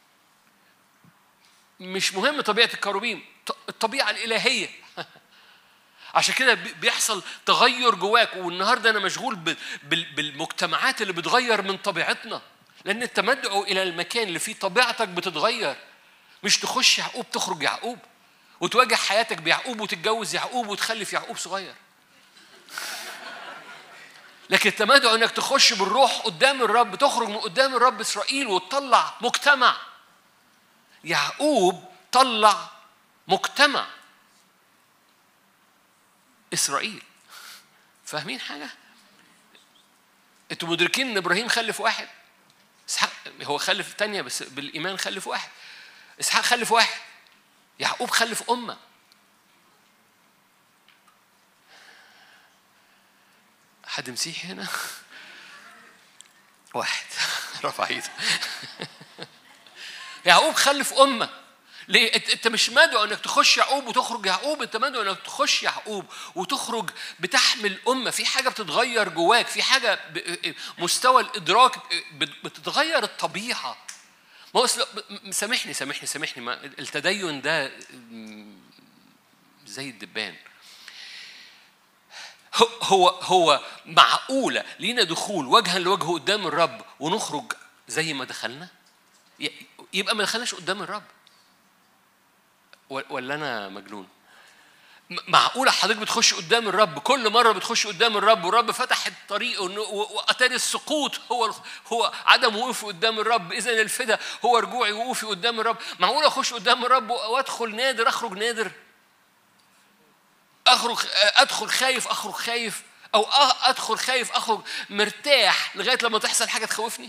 مش مهم طبيعة الكاروبيم، الطبيعة الإلهية. عشان كده بيحصل تغير جواك. والنهاردة أنا مشغول بالمجتمعات اللي بتغير من طبيعتنا. لأن أنت مدعو إلى المكان اللي فيه طبيعتك بتتغير. مش تخش يعقوب تخرج يعقوب وتواجه حياتك بيعقوب وتتجوز يعقوب وتخلف يعقوب صغير. لكن أنت مدعو إنك تخش بالروح قدام الرب، تخرج من قدام الرب إسرائيل وتطلع مجتمع. يعقوب طلع مجتمع إسرائيل. فاهمين حاجة؟ أنتوا مدركين إن إبراهيم خلف واحد؟ إسحاق هو خلف تانية بس بالإيمان خلف واحد. إسحاق خلف واحد. يعقوب خلف أمة. حد مسيحي هنا؟ واحد رفع ايده. يعقوب خلف أمة. ليه؟ أنت مش مدعو إنك تخش يعقوب وتخرج يعقوب، أنت مدعو إنك تخش يعقوب وتخرج بتحمل أمة. في حاجة بتتغير جواك، في حاجة مستوى الإدراك بتتغير الطبيعة. ما هو سامحني ما التدين ده زي الدبان. هو معقولة لينا دخول وجها لوجه قدام الرب ونخرج زي ما دخلنا؟ يبقى ما دخلناش قدام الرب. ولا أنا مجنون؟ معقولة حضرتك بتخش قدام الرب كل مرة بتخش قدام الرب والرب فتح الطريق وأتاري السقوط هو عدم وقوفي قدام الرب، إذن الفدا هو رجوعي وقوفي قدام الرب. معقولة أخش قدام الرب وأدخل نادر أخرج نادر؟ أدخل خايف أخرج خايف، أو أدخل خايف أخرج مرتاح لغاية لما تحصل حاجة تخوفني؟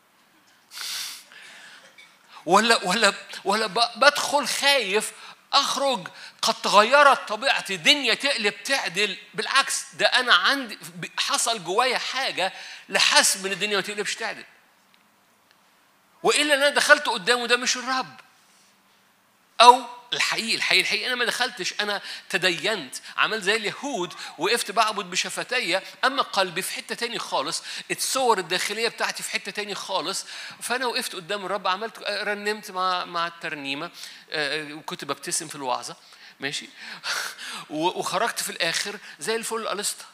ولا بدخل خايف أخرج قد تغيرت طبيعتي، الدنيا تقلب تعدل. بالعكس، ده أنا عندي حصل جوايا حاجة لحسب من الدنيا ما تقلبش تعدل، وإلا أنا دخلت قدامه ده مش الرب. أو الحقيقي أنا ما دخلتش، أنا تدينت، عملت زي اليهود وقفت بعبد بشفتي، أما قلبي في حتة تاني خالص، الصور الداخلية بتاعتي في حتة تاني خالص. فأنا وقفت قدام الرب، عملت رنمت مع الترنيمة، وكنت ببتسم في الوعظة ماشي. وخرجت في الآخر زي الفل.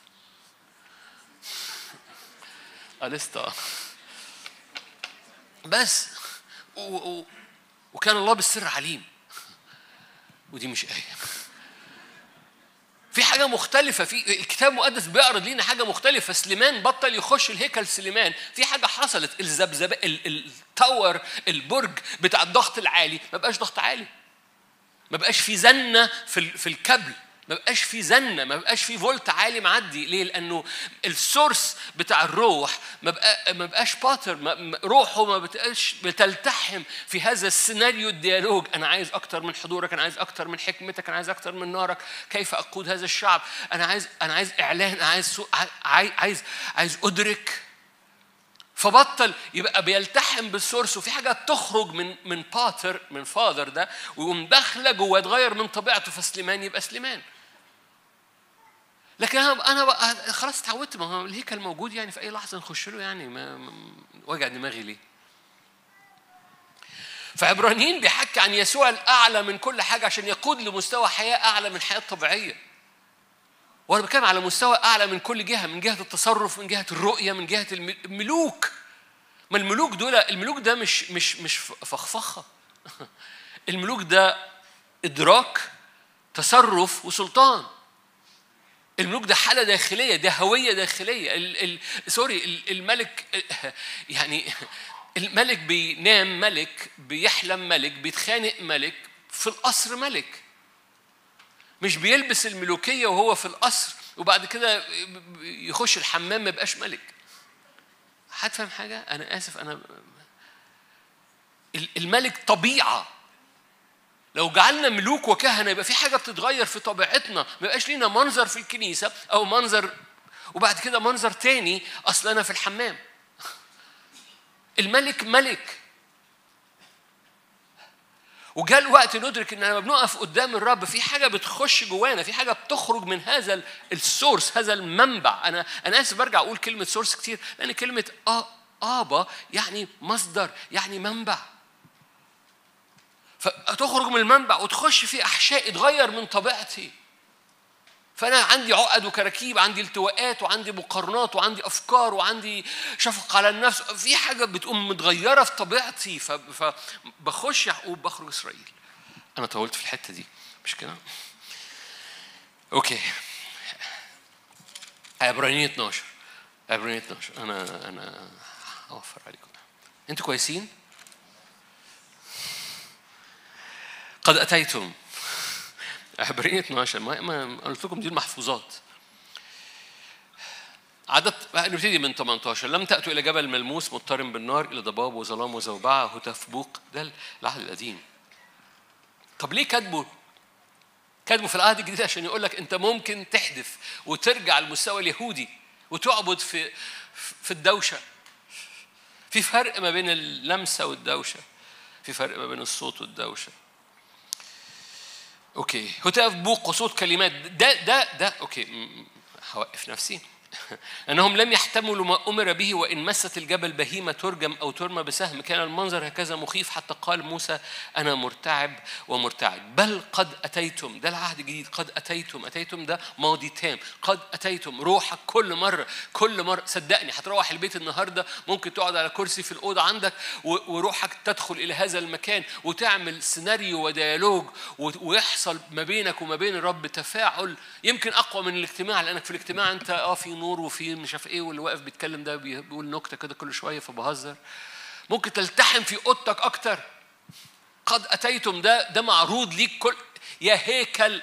ألستا بس وكان الله بالسر عليم. ودي مش آية، في حاجة مختلفة. في الكتاب المقدس بيعرض لينا حاجة مختلفة. سليمان بطل يخش الهيكل. سليمان في حاجة حصلت، الذبذبة التاور البرج بتاع الضغط العالي ما بقاش ضغط عالي، ما بقاش في زنة في الكابل، ما بقاش في زنة، ما بقاش في فولت عالي معدي. ليه؟ لأنه السورس بتاع الروح ما بقاش باتر، روحه ما بتقاش بتلتحم في هذا السيناريو الديالوج. أنا عايز أكتر من حضورك، أنا عايز أكتر من حكمتك، أنا عايز أكتر من نارك. كيف أقود هذا الشعب؟ أنا عايز إعلان، عايز أدرك. فبطل يبقى بيلتحم بالسورس، وفي حاجة تخرج من باتر، من فاذر ده، ويقوم داخله جوه، يتغير من طبيعته. فسليمان يبقى سليمان. لكن أنا بقى خلاص اتعودت، ما هو الهيكل موجود يعني في أي لحظة نخش له، يعني ما وجع دماغي ليه؟ فعبرانيين بيحكي عن يسوع الأعلى من كل حاجة عشان يقود لمستوى حياة أعلى من الحياة الطبيعية. وأنا بتكلم على مستوى أعلى من كل جهة، من جهة التصرف، من جهة الرؤية، من جهة الملوك. ما الملوك ده مش فخفخة. الملوك ده إدراك، تصرف، وسلطان. الملوك ده حالة داخلية، ده هوية داخلية. الملك يعني الملك بينام ملك، بيحلم ملك، بيتخانق ملك، في القصر ملك. مش بيلبس الملوكية وهو في القصر وبعد كده يخش الحمام ما يبقاش ملك. هتفهم حاجة؟ أنا آسف، الملك طبيعة. لو جعلنا ملوك وكهنة يبقى في حاجة بتتغير في طبيعتنا. ما يبقاش لينا منظر في الكنيسة أو منظر وبعد كده منظر تاني أصل أنا في الحمام. الملك ملك. وجاء الوقت ندرك إن لما بنقف قدام الرب في حاجة بتخش جوانا، في حاجة بتخرج من هذا السورس، هذا المنبع. أنا آسف برجع أقول كلمة سورس كتير، لأن كلمة آبا يعني مصدر، يعني منبع. فتخرج من المنبع وتخش في أحشاء، اتغير من طبيعتي. فأنا عندي عقد وكراكيب، عندي التواءات وعندي مقارنات وعندي أفكار وعندي شفقة على النفس، في حاجة بتقوم متغيرة في طبيعتي، فبخش يعقوب بخرج إسرائيل. أنا طولت في الحتة دي مش كده؟ أوكي. عبرانيين 12. عبرانيين 12. أنا أوفر عليكم. أنتوا كويسين؟ قد أتيتم. عبرانيين 12. ما قلت لكم دي المحفوظات. عدد نبتدي من 18. لم تأتوا إلى جبل ملموس مضطرم بالنار، إلى ضباب وظلام وزوبعة هتاف بوق. ده العهد القديم. طب ليه كاتبه في العهد الجديد؟ عشان يقول لك أنت ممكن تحدث وترجع المستوى اليهودي وتعبد في الدوشة. في فرق ما بين اللمسة والدوشة، في فرق ما بين الصوت والدوشة. أوكي. هتاف بوق وصوت كلمات. ده أوكي. هوقف نفسي. أنهم لم يحتملوا ما أمر به، وإن مست الجبل بهيمة ترجم أو ترمى بسهم كان المنظر هكذا مخيف حتى قال موسى أنا مرتعب ومرتعد. بل قد أتيتم. ده العهد الجديد. قد أتيتم ده ماضي تام. قد أتيتم. روحك كل مرة صدقني هتروح البيت النهاردة ممكن تقعد على كرسي في الأوضة عندك وروحك تدخل إلى هذا المكان وتعمل سيناريو وديالوج ويحصل ما بينك وما بين الرب تفاعل يمكن أقوى من الاجتماع، لأنك في الاجتماع أنت في نور وفي مش عارف ايه، واللي واقف بيتكلم ده بيقول نكته كده كل شويه فبهزر. ممكن تلتحم في اوضتك اكتر. قد اتيتم ده معروض ليك كل يا هيكل.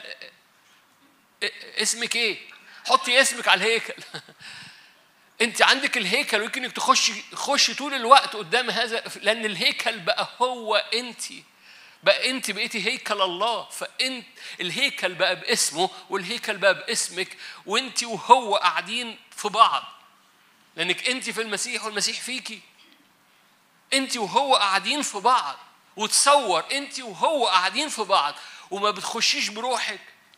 اسمك ايه؟ حطي اسمك على الهيكل. انت عندك الهيكل ويمكن انك تخشي طول الوقت قدام هذا، لان الهيكل بقى هو انت بقيتي هيكل الله. فانت الهيكل بقى باسمه والهيكل بقى باسمك، وانت وهو قاعدين في بعض، لانك انت في المسيح والمسيح فيكي. انت وهو قاعدين في بعض، وتصور انت وهو قاعدين في بعض وما بتخشيش بروحك.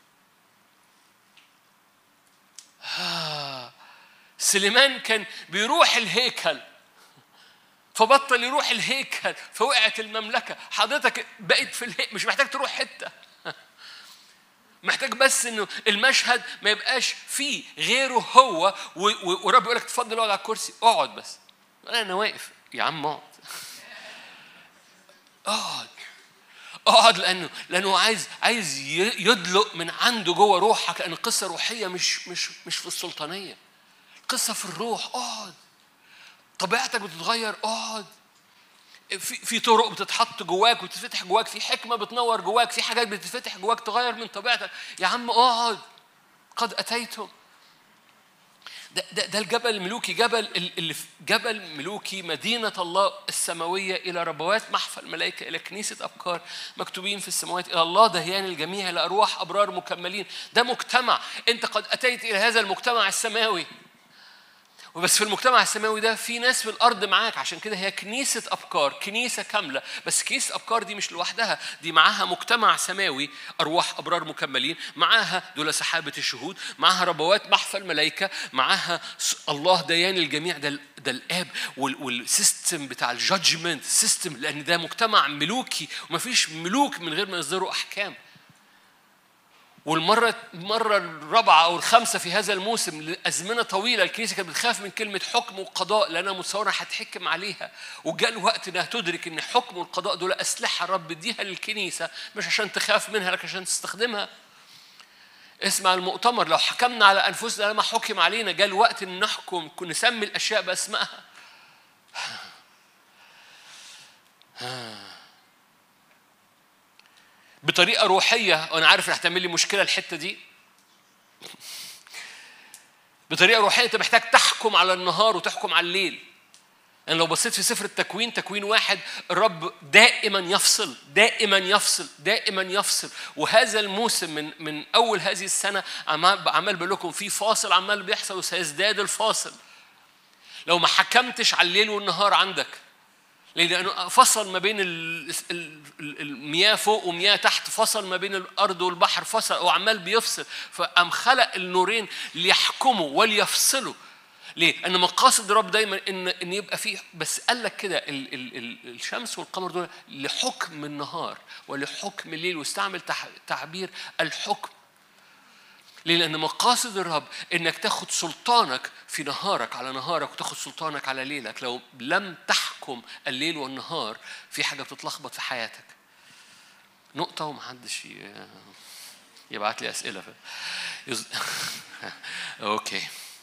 سليمان كان بيروح الهيكل فبطل يروح الهيكل فوقعت المملكة. حضرتك بقيت في الهيكل، مش محتاج تروح حتة. محتاج بس انه المشهد ما يبقاش فيه غيره هو، ورب يقول لك تفضل اقعد على الكرسي. اقعد بس. انا واقف يا عم. اقعد لانه عايز يدلق من عنده جوه روحك، لان القصة روحية مش في السلطانية. قصة في الروح. اقعد. طبيعتك بتتغير. اقعد. في طرق بتتحط جواك وتتفتح جواك، في حكمة بتنور جواك، في حاجات بتتفتح جواك تغير من طبيعتك. يا عم اقعد. قد أتيتم. ده الجبل الملوكي، جبل ملوكي، مدينة الله السماوية، إلى ربوات محفى الملائكة، إلى كنيسة أبكار مكتوبين في السماوات، إلى الله دهيان الجميع، إلى أرواح أبرار مكملين. ده مجتمع. أنت قد أتيت إلى هذا المجتمع السماوي. وبس في المجتمع السماوي ده في ناس في الأرض معاك. عشان كده هي كنيسة أبكار، كنيسة كاملة. بس كنيسة أبكار دي مش لوحدها، دي معاها مجتمع سماوي، أرواح أبرار مكملين، معاها دول سحابة الشهود، معاها ربوات محفى الملائكة، معاها الله ديان الجميع. ده الآب والسيستم بتاع الجادجمنت سيستم، لأن ده مجتمع ملوكي ومفيش ملوك من غير ما يصدروا أحكام. المرة الرابعة أو الخامسة في هذا الموسم، لأزمنة طويلة الكنيسة كانت بتخاف من كلمة حكم وقضاء، لأنها متصورة هتحكم عليها. وجاء الوقت إنها تدرك إن حكم والقضاء دول أسلحة الرب اديها للكنيسة، مش عشان تخاف منها لكن عشان تستخدمها. اسمع المؤتمر، لو حكمنا على أنفسنا لما حكم علينا، جاء الوقت إن نحكم، نسمي الأشياء بأسمائها. بطريقة روحية. وأنا عارف رح تعمل لي مشكلة الحتة دي. بطريقة روحية أنت محتاج تحكم على النهار وتحكم على الليل. يعني لو بصيت في سفر التكوين، تكوين 1، الرب دائما يفصل دائما يفصل دائما يفصل. وهذا الموسم من أول هذه السنة عمال بقول لكم في فاصل عمال بيحصل وسيزداد الفاصل. لو ما حكمتش على الليل والنهار عندك، لأنه فصل ما بين المياه فوق ومياه تحت، فصل ما بين الأرض والبحر، فصل وعمال بيفصل. فأم خلق النورين ليحكموا وليفصلوا. ليه؟ أن مقاصد الرب دايما إن يبقى فيه، بس قال لك كده الشمس والقمر دول لحكم النهار ولحكم الليل، واستعمل تعبير الحكم. ليه؟ لأن مقاصد الرب إنك تاخد سلطانك في نهارك على نهارك وتاخد سلطانك على ليلك. لو لم تحكم الليل والنهار في حاجة بتتلخبط في حياتك. نقطة ومحدش يبعت لي أسئلة أوكي.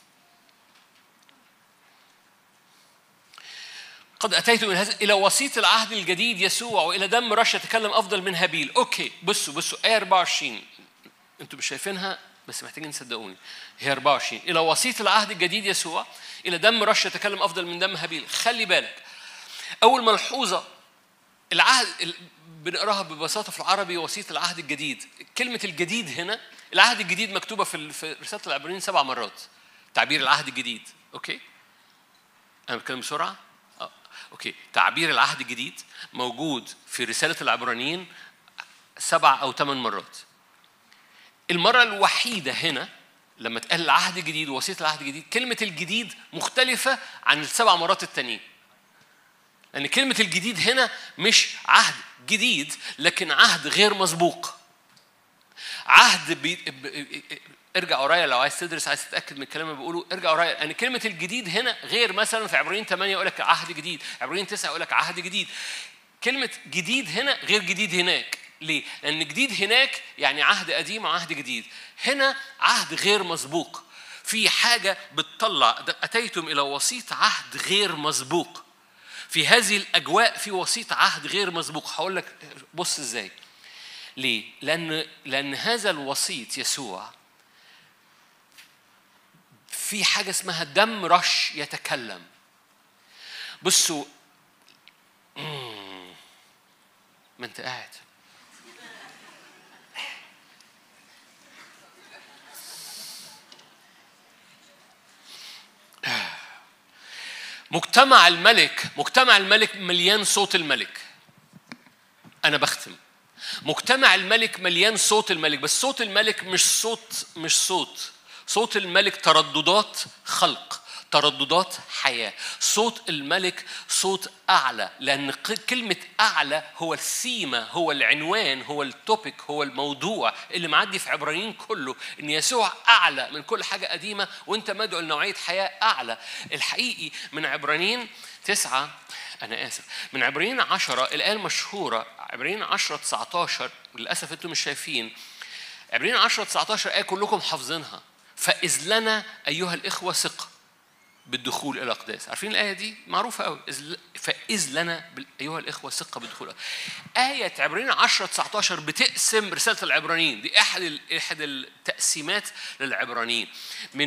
قد أتيت من هذا إلى وسيط العهد الجديد يسوع وإلى دم رش يتكلم أفضل من هابيل. أوكي بصوا آية 24 أنتوا مش شايفينها بس محتاجين تصدقوني. هي 24 إلى وسيط العهد الجديد يسوع إلى دم رش يتكلم أفضل من دم هابيل. خلي بالك أول ملحوظة العهد بنقراها ببساطة في العربي وسيط العهد الجديد. كلمة الجديد هنا العهد الجديد مكتوبة في رسالة العبرانيين 7 مرات. تعبير العهد الجديد. أوكي أنا بتكلم بسرعة. أوكي تعبير العهد الجديد موجود في رسالة العبرانيين 7 أو 8 مرات. المرة الوحيدة هنا لما تقال العهد الجديد ووسيط العهد الجديد كلمة الجديد مختلفة عن ال7 مرات التانيين. لأن كلمة الجديد هنا مش عهد جديد لكن عهد غير مسبوق. عهد ارجع ورايا لو عايز تدرس عايز تتأكد من الكلام اللي بقوله ارجع ورايا. يعني كلمة الجديد هنا غير مثلا في عبرانيين 8 يقول لك عهد جديد، عبرانيين 9 يقول لك عهد جديد. كلمة جديد هنا غير جديد هناك. ليه؟ لأن جديد هناك يعني عهد قديم وعهد جديد. هنا عهد غير مسبوق. في حاجة بتطلع أتيتم إلى وسيط عهد غير مسبوق. في هذه الأجواء في وسيط عهد غير مسبوق. هقول لك بص إزاي. ليه؟ لأن هذا الوسيط يسوع في حاجة اسمها دم رش يتكلم. بصوا ما أنت قاعد مجتمع الملك مليان صوت الملك. أنا بختم. مجتمع الملك مليان صوت الملك بس صوت الملك مش صوت الملك ترددات خلق ترددات حياة. صوت الملك صوت أعلى لأن كلمة أعلى هو السيمة هو العنوان هو التوبيك هو الموضوع اللي معدي في عبرانيين كله إن يسوع أعلى من كل حاجة قديمة وإنت مدعو لنوعية حياة أعلى. الحقيقي من عبرانيين 9 أنا آسف من عبرانيين 10 الآية المشهورة عبرانيين 10-19 للأسف أنتم مش شايفين. عبرانيين 10-19 آية كلكم حافظينها. فإذ لنا أيها الإخوة ثقة بالدخول إلى الأقداس. عارفين الآية دي معروفة قوي. فإذ لنا أيها الإخوة ثقة بالدخول. آية عبرانيين 10-19 بتقسم رسالة العبرانيين. دي أحد التقسيمات للعبرانيين من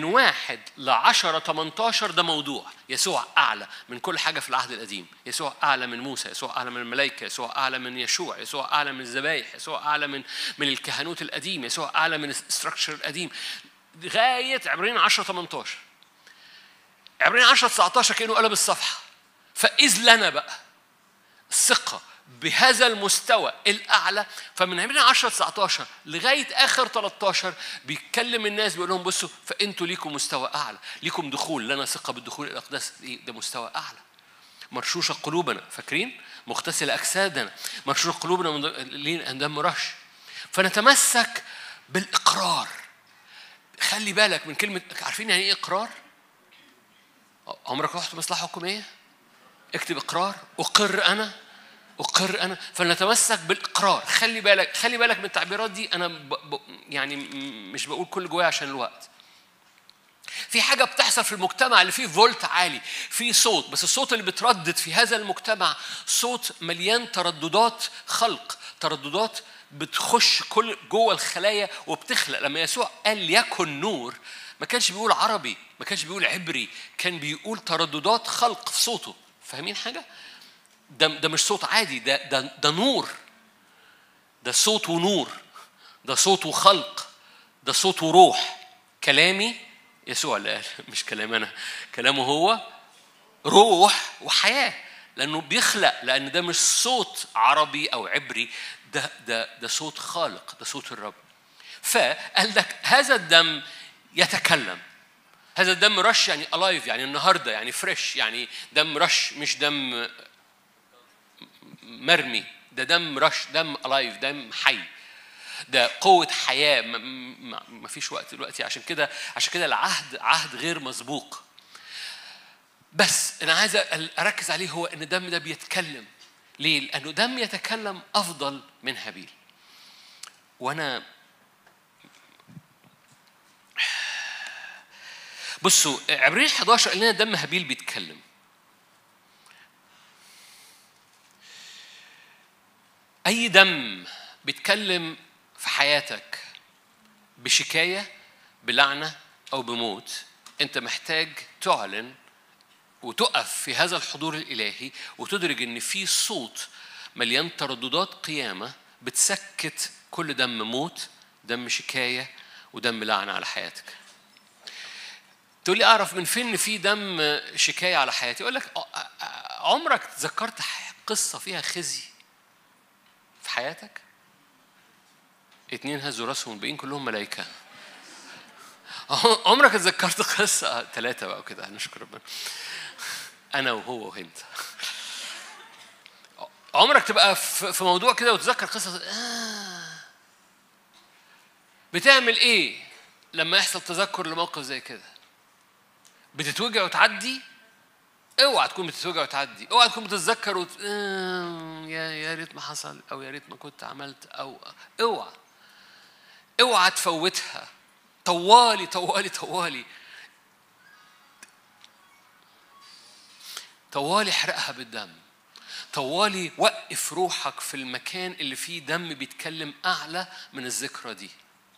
1-10-18. ده موضوع يسوع أعلى من كل حاجة في العهد القديم. يسوع أعلى من موسى. يسوع أعلى من الملائكة. يسوع أعلى من يشوع. يسوع أعلى من الذبائح. يسوع أعلى من الكهنوت القديم. يسوع أعلى من الستراكشر القديم غاية عبرانيين 10-18. عبرانيين 10-19 كأنه قلب الصفحة. فإذ لنا بقى الثقة بهذا المستوى الأعلى. فمن عبرانيين 10-19 لغاية آخر 13 بيتكلم الناس بيقول لهم بصوا فأنتوا ليكم مستوى أعلى ليكم دخول لنا ثقة بالدخول إلى الأقداس. ده مستوى أعلى. مرشوشة قلوبنا فاكرين مغتسلة أجسادنا مرشوشة قلوبنا من دم رش. فنتمسك بالإقرار. خلي بالك من كلمة عارفين يعني إيه إقرار؟ عمرك رحت مصلحة حكومية؟ اكتب إقرار. أقر أنا. فنتمسك بالإقرار. خلي بالك من التعبيرات دي. أنا يعني مش بقول كل جوايا عشان الوقت. في حاجة بتحصل في المجتمع اللي فيه فولت عالي فيه صوت بس الصوت اللي بتردد في هذا المجتمع صوت مليان ترددات خلق ترددات بتخش كل جوه الخلايا وبتخلق. لما يسوع قال يكن نور ما كانش بيقول عربي ما كانش بيقول عبري كان بيقول ترددات خلق في صوته. فاهمين حاجة؟ ده مش صوت عادي. ده نور. ده صوت ونور. ده صوت وخلق. ده صوت وروح. كلامي يسوع اللي قال مش كلام أنا. كلامه هو روح وحياة لأنه بيخلق. لأن ده مش صوت عربي أو عبري. ده صوت خالق. ده صوت الرب. فقال لك هذا الدم يتكلم. هذا الدم رش يعني alive يعني النهاردة يعني فريش يعني دم رش مش دم مرمي. ده دم رش دم alive دم حي. ده قوة حياة. ما فيش وقت دلوقتي، عشان كده العهد عهد غير مسبوق. بس أنا عايز أركز عليه هو إن الدم ده بيتكلم. ليه؟ لأنه دم يتكلم أفضل من هابيل. وأنا بصوا عبرين 11 قال لنا دم هابيل بيتكلم. أي دم بيتكلم في حياتك بشكاية بلعنة أو بموت، أنت محتاج تعلن وتقف في هذا الحضور الإلهي وتدرك إن في صوت مليان ترددات قيامة بتسكت كل دم موت، دم شكاية ودم لعنة على حياتك. تقول لي أعرف من فين إن في دم شكاية على حياتي؟ أقول لك عمرك تذكرت قصة فيها خزي في حياتك؟ 2 هزوا راسهم الباقيين كلهم ملايكة. عمرك تذكرت قصة 3 بقى كده؟ نشكر ربنا. أنا وهو وأنت. عمرك تبقى في موضوع كده وتذكر قصة بتعمل إيه لما يحصل تذكر لموقف زي كده؟ بتتوجع وتعدي؟ اوعى تكون بتتوجع وتعدي، اوعى تكون بتتذكر يا ريت ما حصل، او يا ريت ما كنت عملت، او اوعى تفوتها. طوالي طوالي طوالي طوالي احرقها بالدم. طوالي وقف روحك في المكان اللي فيه دم بيتكلم أعلى من الذكرى دي.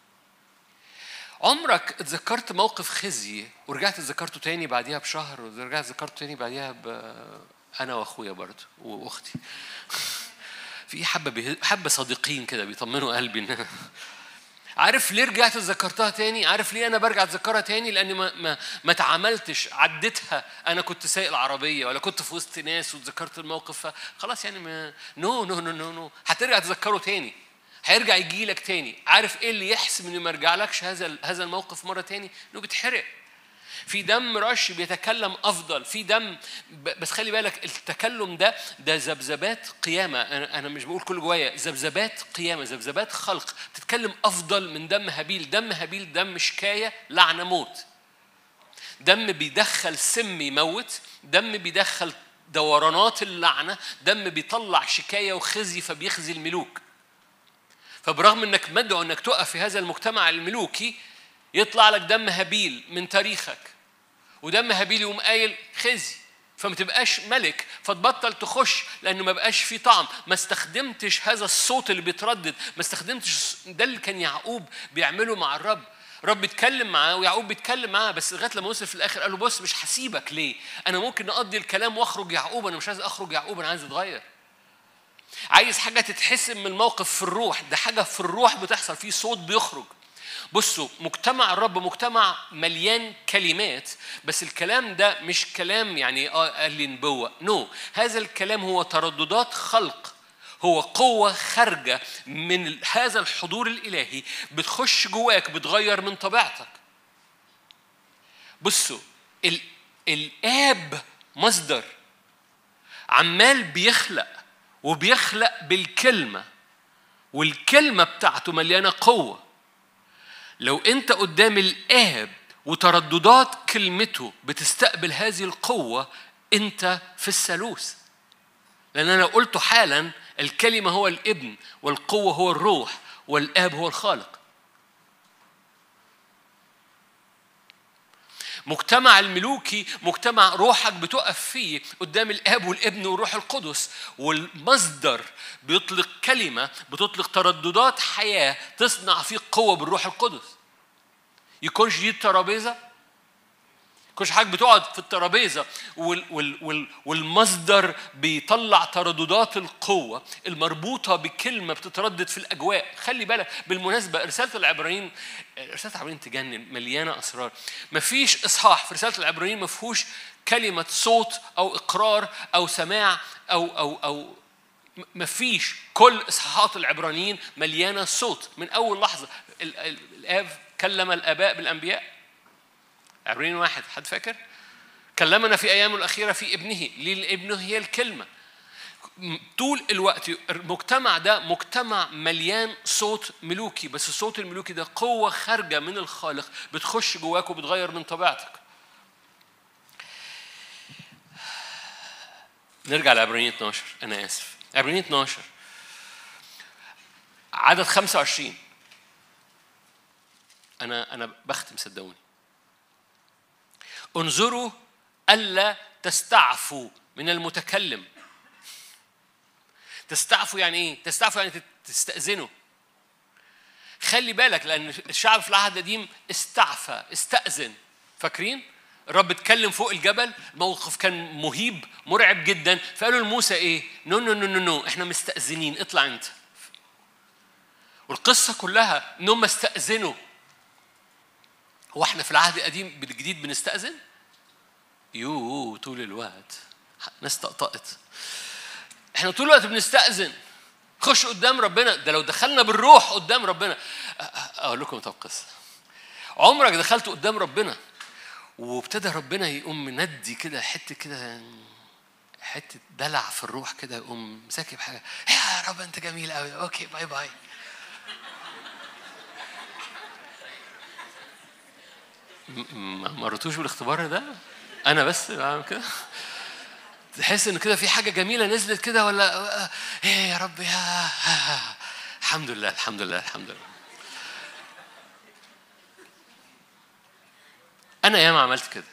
عمرك اتذكرت موقف خزي ورجعت اتذكرته تاني بعديها بشهر، ورجعت اتذكرته تاني بعديها أنا وأخويا برضه وأختي. في حبة صديقين كده بيطمنوا قلبي. عارف ليه رجعت اتذكرتها تاني؟ عارف ليه أنا برجع اتذكرها تاني؟ لأني ما تعاملتش، عدتها. أنا كنت سايق العربية ولا كنت في وسط ناس وتذكرت الموقف، خلاص يعني نو هترجع تذكره تاني، هيرجع يجي لك تاني. عارف إيه اللي يحسم إنه ما يرجعلكش هذا الموقف مرة تاني؟ إنه بيتحرق. في دم رش بيتكلم أفضل، في دم بس خلي بالك التكلم ده ذبذبات قيامة. أنا مش بقول كل جوايا، ذبذبات قيامة، ذبذبات خلق تتكلم أفضل من دم هابيل. دم هابيل دم شكاية لعنة موت، دم بيدخل سم يموت، دم بيدخل دورانات اللعنة، دم بيطلع شكاية وخزي فبيخزي الملوك. فبرغم أنك مدعو أنك تقف في هذا المجتمع الملوكي، يطلع لك دم هابيل من تاريخك، ودم هابيل يقوم قايل خزي، فما تبقاش ملك، فتبطل تخش لأنه ما بقاش فيه طعم. ما استخدمتش هذا الصوت اللي بيتردد، ما استخدمتش ده اللي كان يعقوب بيعمله مع الرب. رب بيتكلم معاه ويعقوب بيتكلم معاه، بس لغايه لما وصل في الاخر قال له بص مش هسيبك. ليه؟ انا ممكن نقضي الكلام واخرج يعقوب، انا مش عايز اخرج يعقوب، انا عايز اتغير. عايز حاجه تتحسم من الموقف في الروح، ده حاجه في الروح بتحصل، في صوت بيخرج. بصوا مجتمع الرب مجتمع مليان كلمات، بس الكلام ده مش كلام يعني قال لي نبوة. هذا الكلام هو ترددات خلق، هو قوة خارجة من هذا الحضور الإلهي بتخش جواك بتغير من طبيعتك. بصوا الآب مصدر عمال بيخلق وبيخلق بالكلمة، والكلمة بتاعته مليانة قوة. لو أنت قدام الآب وترددات كلمته بتستقبل هذه القوة، أنت في الثالوث. لأن أنا قلته حالا، الكلمة هو الابن، والقوة هو الروح، والآب هو الخالق. مجتمع الملوكي مجتمع روحك بتقف فيه قدام الآب والابن والروح القدس، والمصدر بيطلق كلمة بتطلق ترددات حياة تصنع فيه قوة بالروح القدس. يكونش دي الترابيزة، يكونش حاجة بتقعد في الترابيزة والمصدر بيطلع ترددات القوة المربوطة بكلمة بتتردد في الأجواء. خلي بالك بالمناسبة رسالة العبرانيين تجنن، مليانة أسرار. مفيش إصحاح في رسالة العبرانيين مفهوش كلمة صوت أو إقرار أو سماع أو مفيش. كل إصحاحات العبرانيين مليانة صوت من أول لحظة. الآب كلم الآباء بالأنبياء، عبرين 1 حد فاكر؟ كلمنا في أيامه الأخيرة في ابنه. ليه الابن؟ هي الكلمة. طول الوقت المجتمع ده مجتمع مليان صوت ملوكي، بس الصوت الملوكي ده قوة خارجة من الخالق بتخش جواك وبتغير من طبيعتك. نرجع لعبرانيين 12. أنا آسف، عبرانيين 12 عدد 25. أنا بختم صدقوني. انظروا ألا تستعفوا من المتكلم. تستعفوا يعني إيه؟ تستعفوا يعني تستأذنوا. خلي بالك، لأن الشعب في العهد القديم استعفى، استأذن. فاكرين؟ الرب اتكلم فوق الجبل، الموقف كان مهيب مرعب جدا، فقالوا لموسى إيه؟ نو نو نو نو نو، إحنا مستأذنين، اطلع أنت. والقصة كلها إنهم استأذنوا. هو إحنا في العهد القديم بالجديد بنستأذن؟ طول الوقت ناس طقطقت. إحنا طول الوقت بنستأذن. خش قدام ربنا، ده لو دخلنا بالروح قدام ربنا. أقول لكم طب قصة. عمرك دخلت قدام ربنا وابتدى ربنا يقوم مندي كده حتة دلع في الروح كده، يقوم مساكي بحاجة، يا رب أنت جميل قوي، أوكي باي باي. ما مرتوش بالاختبار ده؟ أنا بس بعمل كده. تحس إن كده في حاجة جميلة نزلت كده، ولا إيه يا رب يا الحمد لله الحمد لله الحمد لله. أنا ياما عملت كده،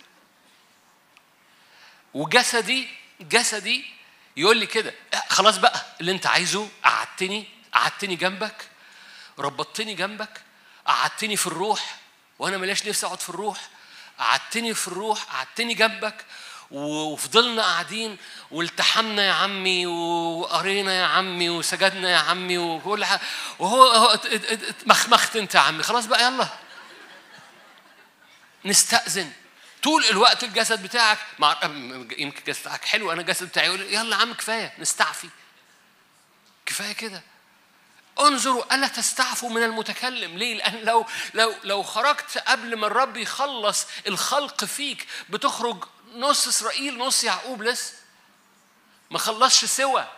وجسدي يقول لي كده، خلاص بقى اللي أنت عايزه. قعدتني جنبك، ربطتني جنبك، قعدتني في الروح وأنا ملاش نفسي أقعد في الروح. قعدتني في الروح، قعدتني جنبك، وفضلنا قاعدين والتحمنا يا عمي، وقرينا يا عمي، وسجدنا يا عمي، وكل حاجة، وهو مخمخت أنت يا عمي، خلاص بقى يلا نستأذن. طول الوقت الجسد بتاعك يمكن الجسد بتاعك حلو، أنا الجسد بتاعي يقول يلا يا عم كفاية نستعفي، كفاية كده. انظروا ألا تستعفوا من المتكلم. ليه؟ لأن لو خرجت قبل ما الرب يخلص الخلق فيك، بتخرج نص إسرائيل نص يعقوب لسه ما خلصش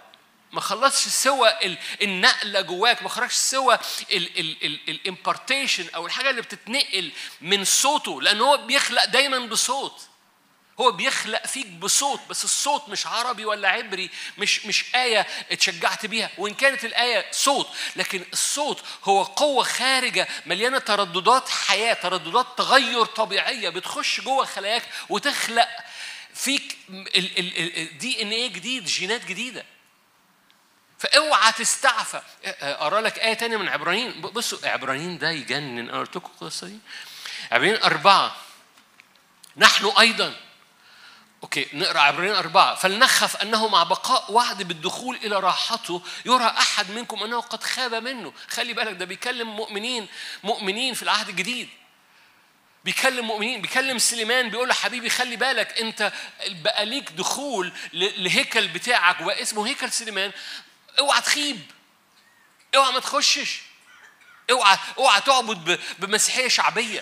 سوى النقلة جواك، ما خرجش سوى الامبارتيشن أو الحاجة اللي بتتنقل من صوته، لأن هو بيخلق دايما بصوت. هو بيخلق فيك بصوت، بس الصوت مش عربي ولا عبري، مش آية اتشجعت بيها، وإن كانت الآية صوت، لكن الصوت هو قوة خارجة مليانة ترددات حياة، ترددات تغير طبيعية بتخش جوه خلاياك وتخلق فيك DNA جديد، جينات جديدة. فاوعى تستعفى. أقرأ لك آية تانية من عبرانيين. بصوا عبرانيين ده يجنن. أنا قلت لكم القصة دي. عبرانيين 4. نحن أيضا نقرأ عبرانيين 4. فلنخف أنه مع بقاء وعد بالدخول إلى راحته يرى أحد منكم أنه قد خاب منه. خلي بالك، ده بيكلم مؤمنين في العهد الجديد. بيكلم مؤمنين، بيكلم سليمان، بيقول له حبيبي خلي بالك، أنت بقى ليك دخول لهيكل بتاعك واسمه هيكل سليمان. اوعى تخيب، اوعى ما تخشش، اوعى تعبد بمسيحية شعبية.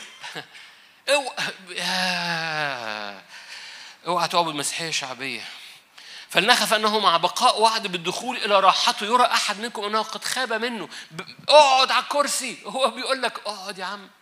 اوعى تعبد مسيحية شعبية. فلنخف أنه مع بقاء وعد بالدخول إلى راحته يرى أحد منكم أنه قد خاب منه. اقعد على الكرسي، هو بيقول لك اقعد يا عم.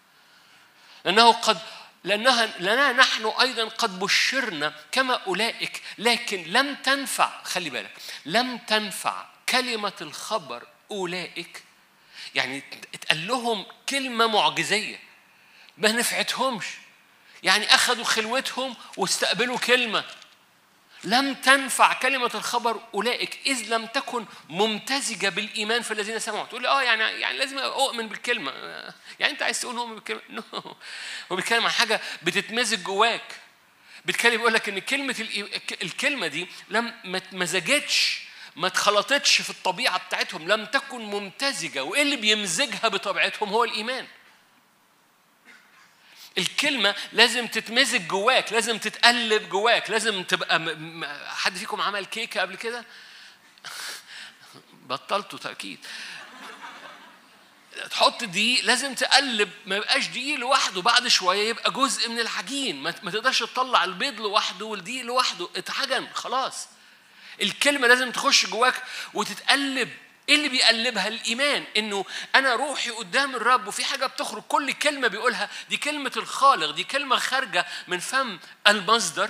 لأننا نحن أيضا قد بشرنا كما أولئك، لكن لم تنفع. خلي بالك، لم تنفع كلمة الخبر أولئك. يعني اتقال لهم كلمة معجزية ما نفعتهمش، يعني أخذوا خلوتهم واستقبلوا كلمة. لم تنفع كلمة الخبر أولئك إذ لم تكن ممتزجة بالإيمان في الذين سمعوا. تقول لي يعني لازم أؤمن بالكلمة. يعني أنت عايز تقول أؤمن بالكلمة؟ هو بيتكلم عن حاجة بتتمزج جواك. بيقول لك إن الكلمة دي ما اتمزجتش، ما اتخلطتش في الطبيعة بتاعتهم، لم تكن ممتزجة. وإيه اللي بيمزجها بطبيعتهم؟ هو الإيمان. الكلمة لازم تتمزج جواك، لازم تتقلب جواك، لازم تبقى حد فيكم عمل كيكة قبل كده؟ بطلته تأكيد. تحط دقيق، لازم تقلب، ما يبقاش دقيق لوحده، بعد شوية يبقى جزء من العجين. ما تقدرش تطلع البيض لوحده والدقيق لوحده، اتعجن خلاص. الكلمة لازم تخش جواك وتتقلب. ايه اللي بيقلبها؟ الإيمان، إنه أنا روحي قدام الرب وفي حاجة بتخرج. كل كلمة بيقولها دي كلمة الخالق، دي كلمة خارجة من فم المصدر،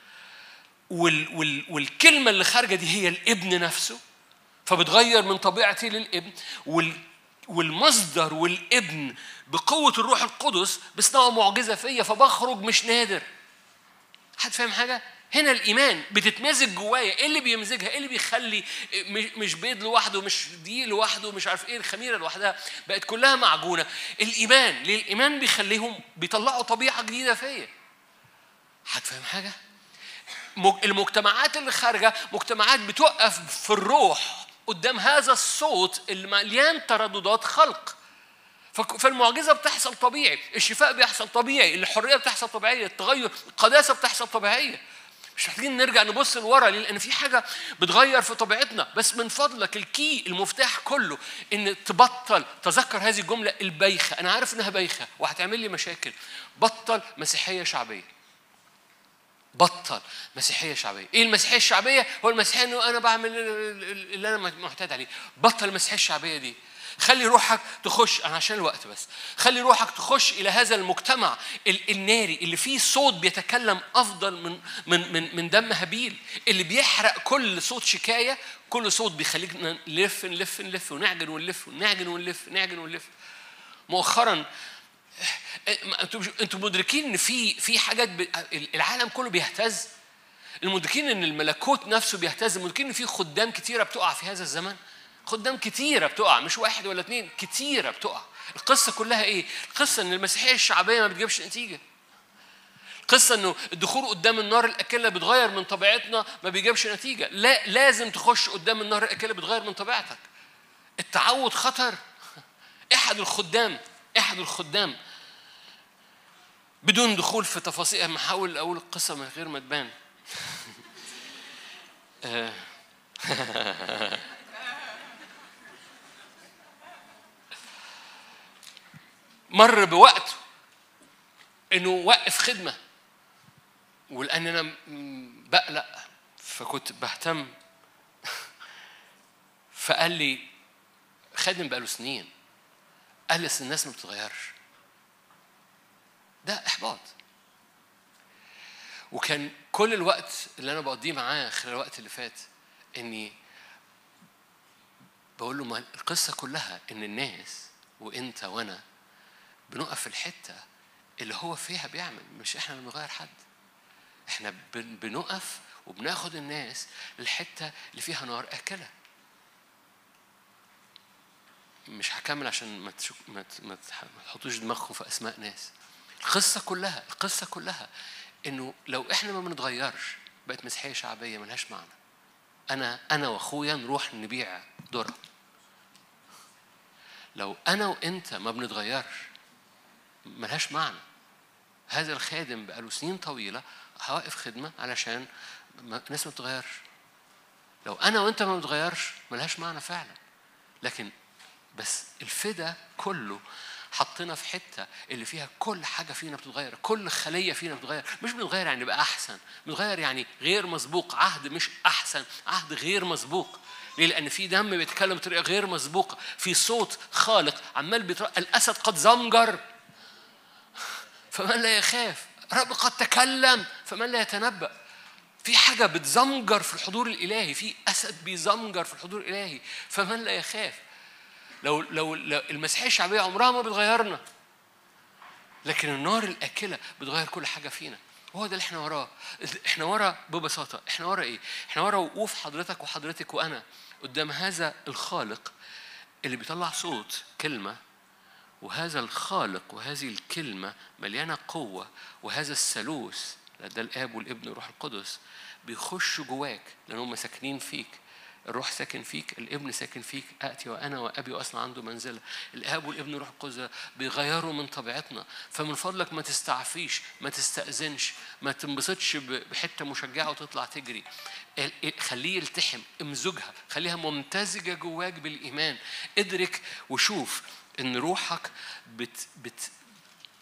والكلمة اللي خارجة دي هي الابن نفسه، فبتغير من طبيعتي للابن. والمصدر والابن بقوة الروح القدس بيصنعوا معجزة فيا، فبخرج مش نادر. حد فاهم حاجة؟ هنا الإيمان بتتمزج جوايا. إيه اللي بيمزجها؟ إيه اللي بيخلي مش بيض لوحده، مش دقيق لوحده، مش عارف إيه الخميرة لوحدها، بقت كلها معجونة؟ الإيمان. ليه الإيمان بيخليهم بيطلعوا طبيعة جديدة فيا؟ حد فاهم حاجة؟ المجتمعات اللي خارجة مجتمعات بتوقف في الروح قدام هذا الصوت اللي مليان ترددات خلق. فالمعجزة بتحصل طبيعي، الشفاء بيحصل طبيعي، الحرية بتحصل طبيعية، التغير، القداسة بتحصل طبيعية. مش محتاجين نرجع نبص لورا، لأن في حاجة بتغير في طبيعتنا. بس من فضلك المفتاح كله إن تبطل. تذكر هذه الجملة البايخة، أنا عارف إنها بايخة وهتعمل لي مشاكل. بطل مسيحية شعبية. بطل مسيحية شعبية. إيه المسيحية الشعبية؟ هو المسيحية إنه أنا بعمل اللي أنا معتاد عليه. بطل المسيحية الشعبية دي. خلي روحك تخش، أنا عشان الوقت بس، خلي روحك تخش إلى هذا المجتمع الناري اللي فيه صوت بيتكلم أفضل من دم هابيل، اللي بيحرق كل صوت شكاية. كل صوت بيخليك نلف نلف نلف ونعجن ونلف ونعجن ونلف نعجن ونلف. مؤخرا انتوا مدركين ان في حاجات العالم كله بيهتز. المدركين ان الملكوت نفسه بيهتز. المدركين ان في خدام كتيره بتقع في هذا الزمن. خدام كتيره بتقع، مش واحد ولا اتنين، كتيره بتقع. القصه كلها ايه؟ القصه ان المسيحيه الشعبيه ما بتجيبش نتيجه. القصه انه الدخول قدام النار الاكله بتغير من طبيعتنا ما بيجيبش نتيجه. لا، لازم تخش قدام النار الاكله بتغير من طبيعتك. التعود خطر. احد الخدام بدون دخول في تفاصيل، محاول اقول القصه من غير ما تبان. مر بوقت انه وقف خدمه، ولان انا بقلق فكنت بهتم، فقال لي خادم بقاله سنين، قال لي الناس ما بتتغيرش. ده احباط. وكان كل الوقت اللي انا بقضيه معاه خلال الوقت اللي فات اني بقول له ما القصه كلها ان الناس وانت وانا بنقف في الحته اللي هو فيها بيعمل، مش احنا اللي بنغير حد. احنا بنقف وبناخد الناس للحته اللي فيها نار اكله. مش هكمل عشان ما تحطوش دماغكم في اسماء ناس. القصه كلها انه لو احنا ما بنتغيرش بقت مسيحيه شعبيه ملهاش معنى. انا واخويا نروح نبيع ذره. لو انا وانت ما بنتغيرش ملهاش معنى. هذا الخادم بقاله سنين طويله هوقف خدمه علشان الناس ما بتتغيرش. لو انا وانت ما بنتغيرش ملهاش معنى فعلا. لكن بس الفدا كله حطينا في حته اللي فيها كل حاجه فينا بتتغير، كل خليه فينا بتتغير. مش بنتغير يعني بقى احسن، بنتغير يعني غير مسبوق. عهد مش احسن، عهد غير مسبوق. ليه؟ لان في دم بيتكلم بطريقه غير مسبوقه، في صوت خالق عمال الاسد قد زمجر فمن لا يخاف، رب قد تكلم فمن لا يتنبأ. في حاجه بتزمجر في الحضور الالهي، في اسد بيزمجر في الحضور الالهي فمن لا يخاف. لو المسيحية الشعبية عمرها ما بتغيرنا، لكن النار الأكلة بتغير كل حاجة فينا. وهو ده اللي احنا وراه. احنا ورا ببساطة، احنا ورا ايه؟ احنا ورا وقوف حضرتك وحضرتك وأنا قدام هذا الخالق اللي بيطلع صوت كلمة، وهذا الخالق وهذه الكلمة مليانة قوة، وهذا الثالوث ده الآب والابن والروح القدس بيخش جواك لأنهم ساكنين فيك. الروح ساكن فيك، الابن ساكن فيك. آتي وأنا وأبي وأصنع عنده منزلة. الآب والابن والروح القدس بيغيروا من طبيعتنا. فمن فضلك ما تستعفيش، ما تستأذنش، ما تنبسطش بحتة مشجعة وتطلع تجري. خليه يلتحم، امزجها، خليها ممتزجة جواك بالإيمان. ادرك وشوف إن روحك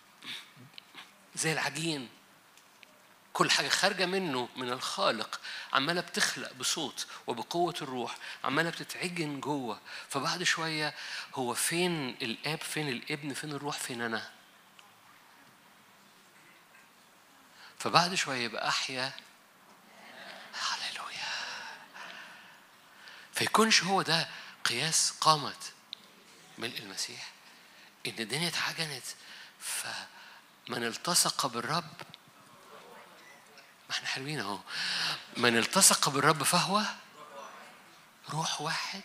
زي العجين. كل حاجة خارجة منه من الخالق عمالة بتخلق بصوت وبقوة الروح، عمالة بتتعجن جوه. فبعد شوية هو فين الآب، فين الابن، فين الروح، فين أنا؟ فبعد شوية يبقى أحيا. هللويا. فيكونش هو ده قياس قامة ملء المسيح، إن الدنيا اتعجنت. فمن التصق بالرب، ما احنا حلوين اهو، من التصق بالرب فهو روح واحد.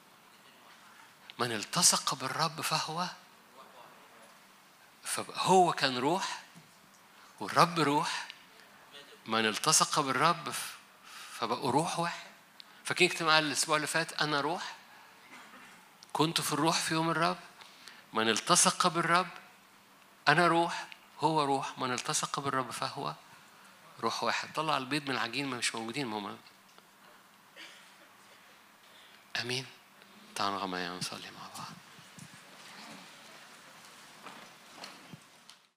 من التصق بالرب فهو كان روح والرب روح. من التصق بالرب فبقوا روح واحد. فاكرين اجتماع الاسبوع اللي فات؟ انا روح، كنت في الروح في يوم الرب. من التصق بالرب، انا روح هو روح. من التصق بالرب فهو روح واحد. طلع البيض من العجين، ما مش موجودين ماما. امين. تعالوا معايا نصلي مع بعض.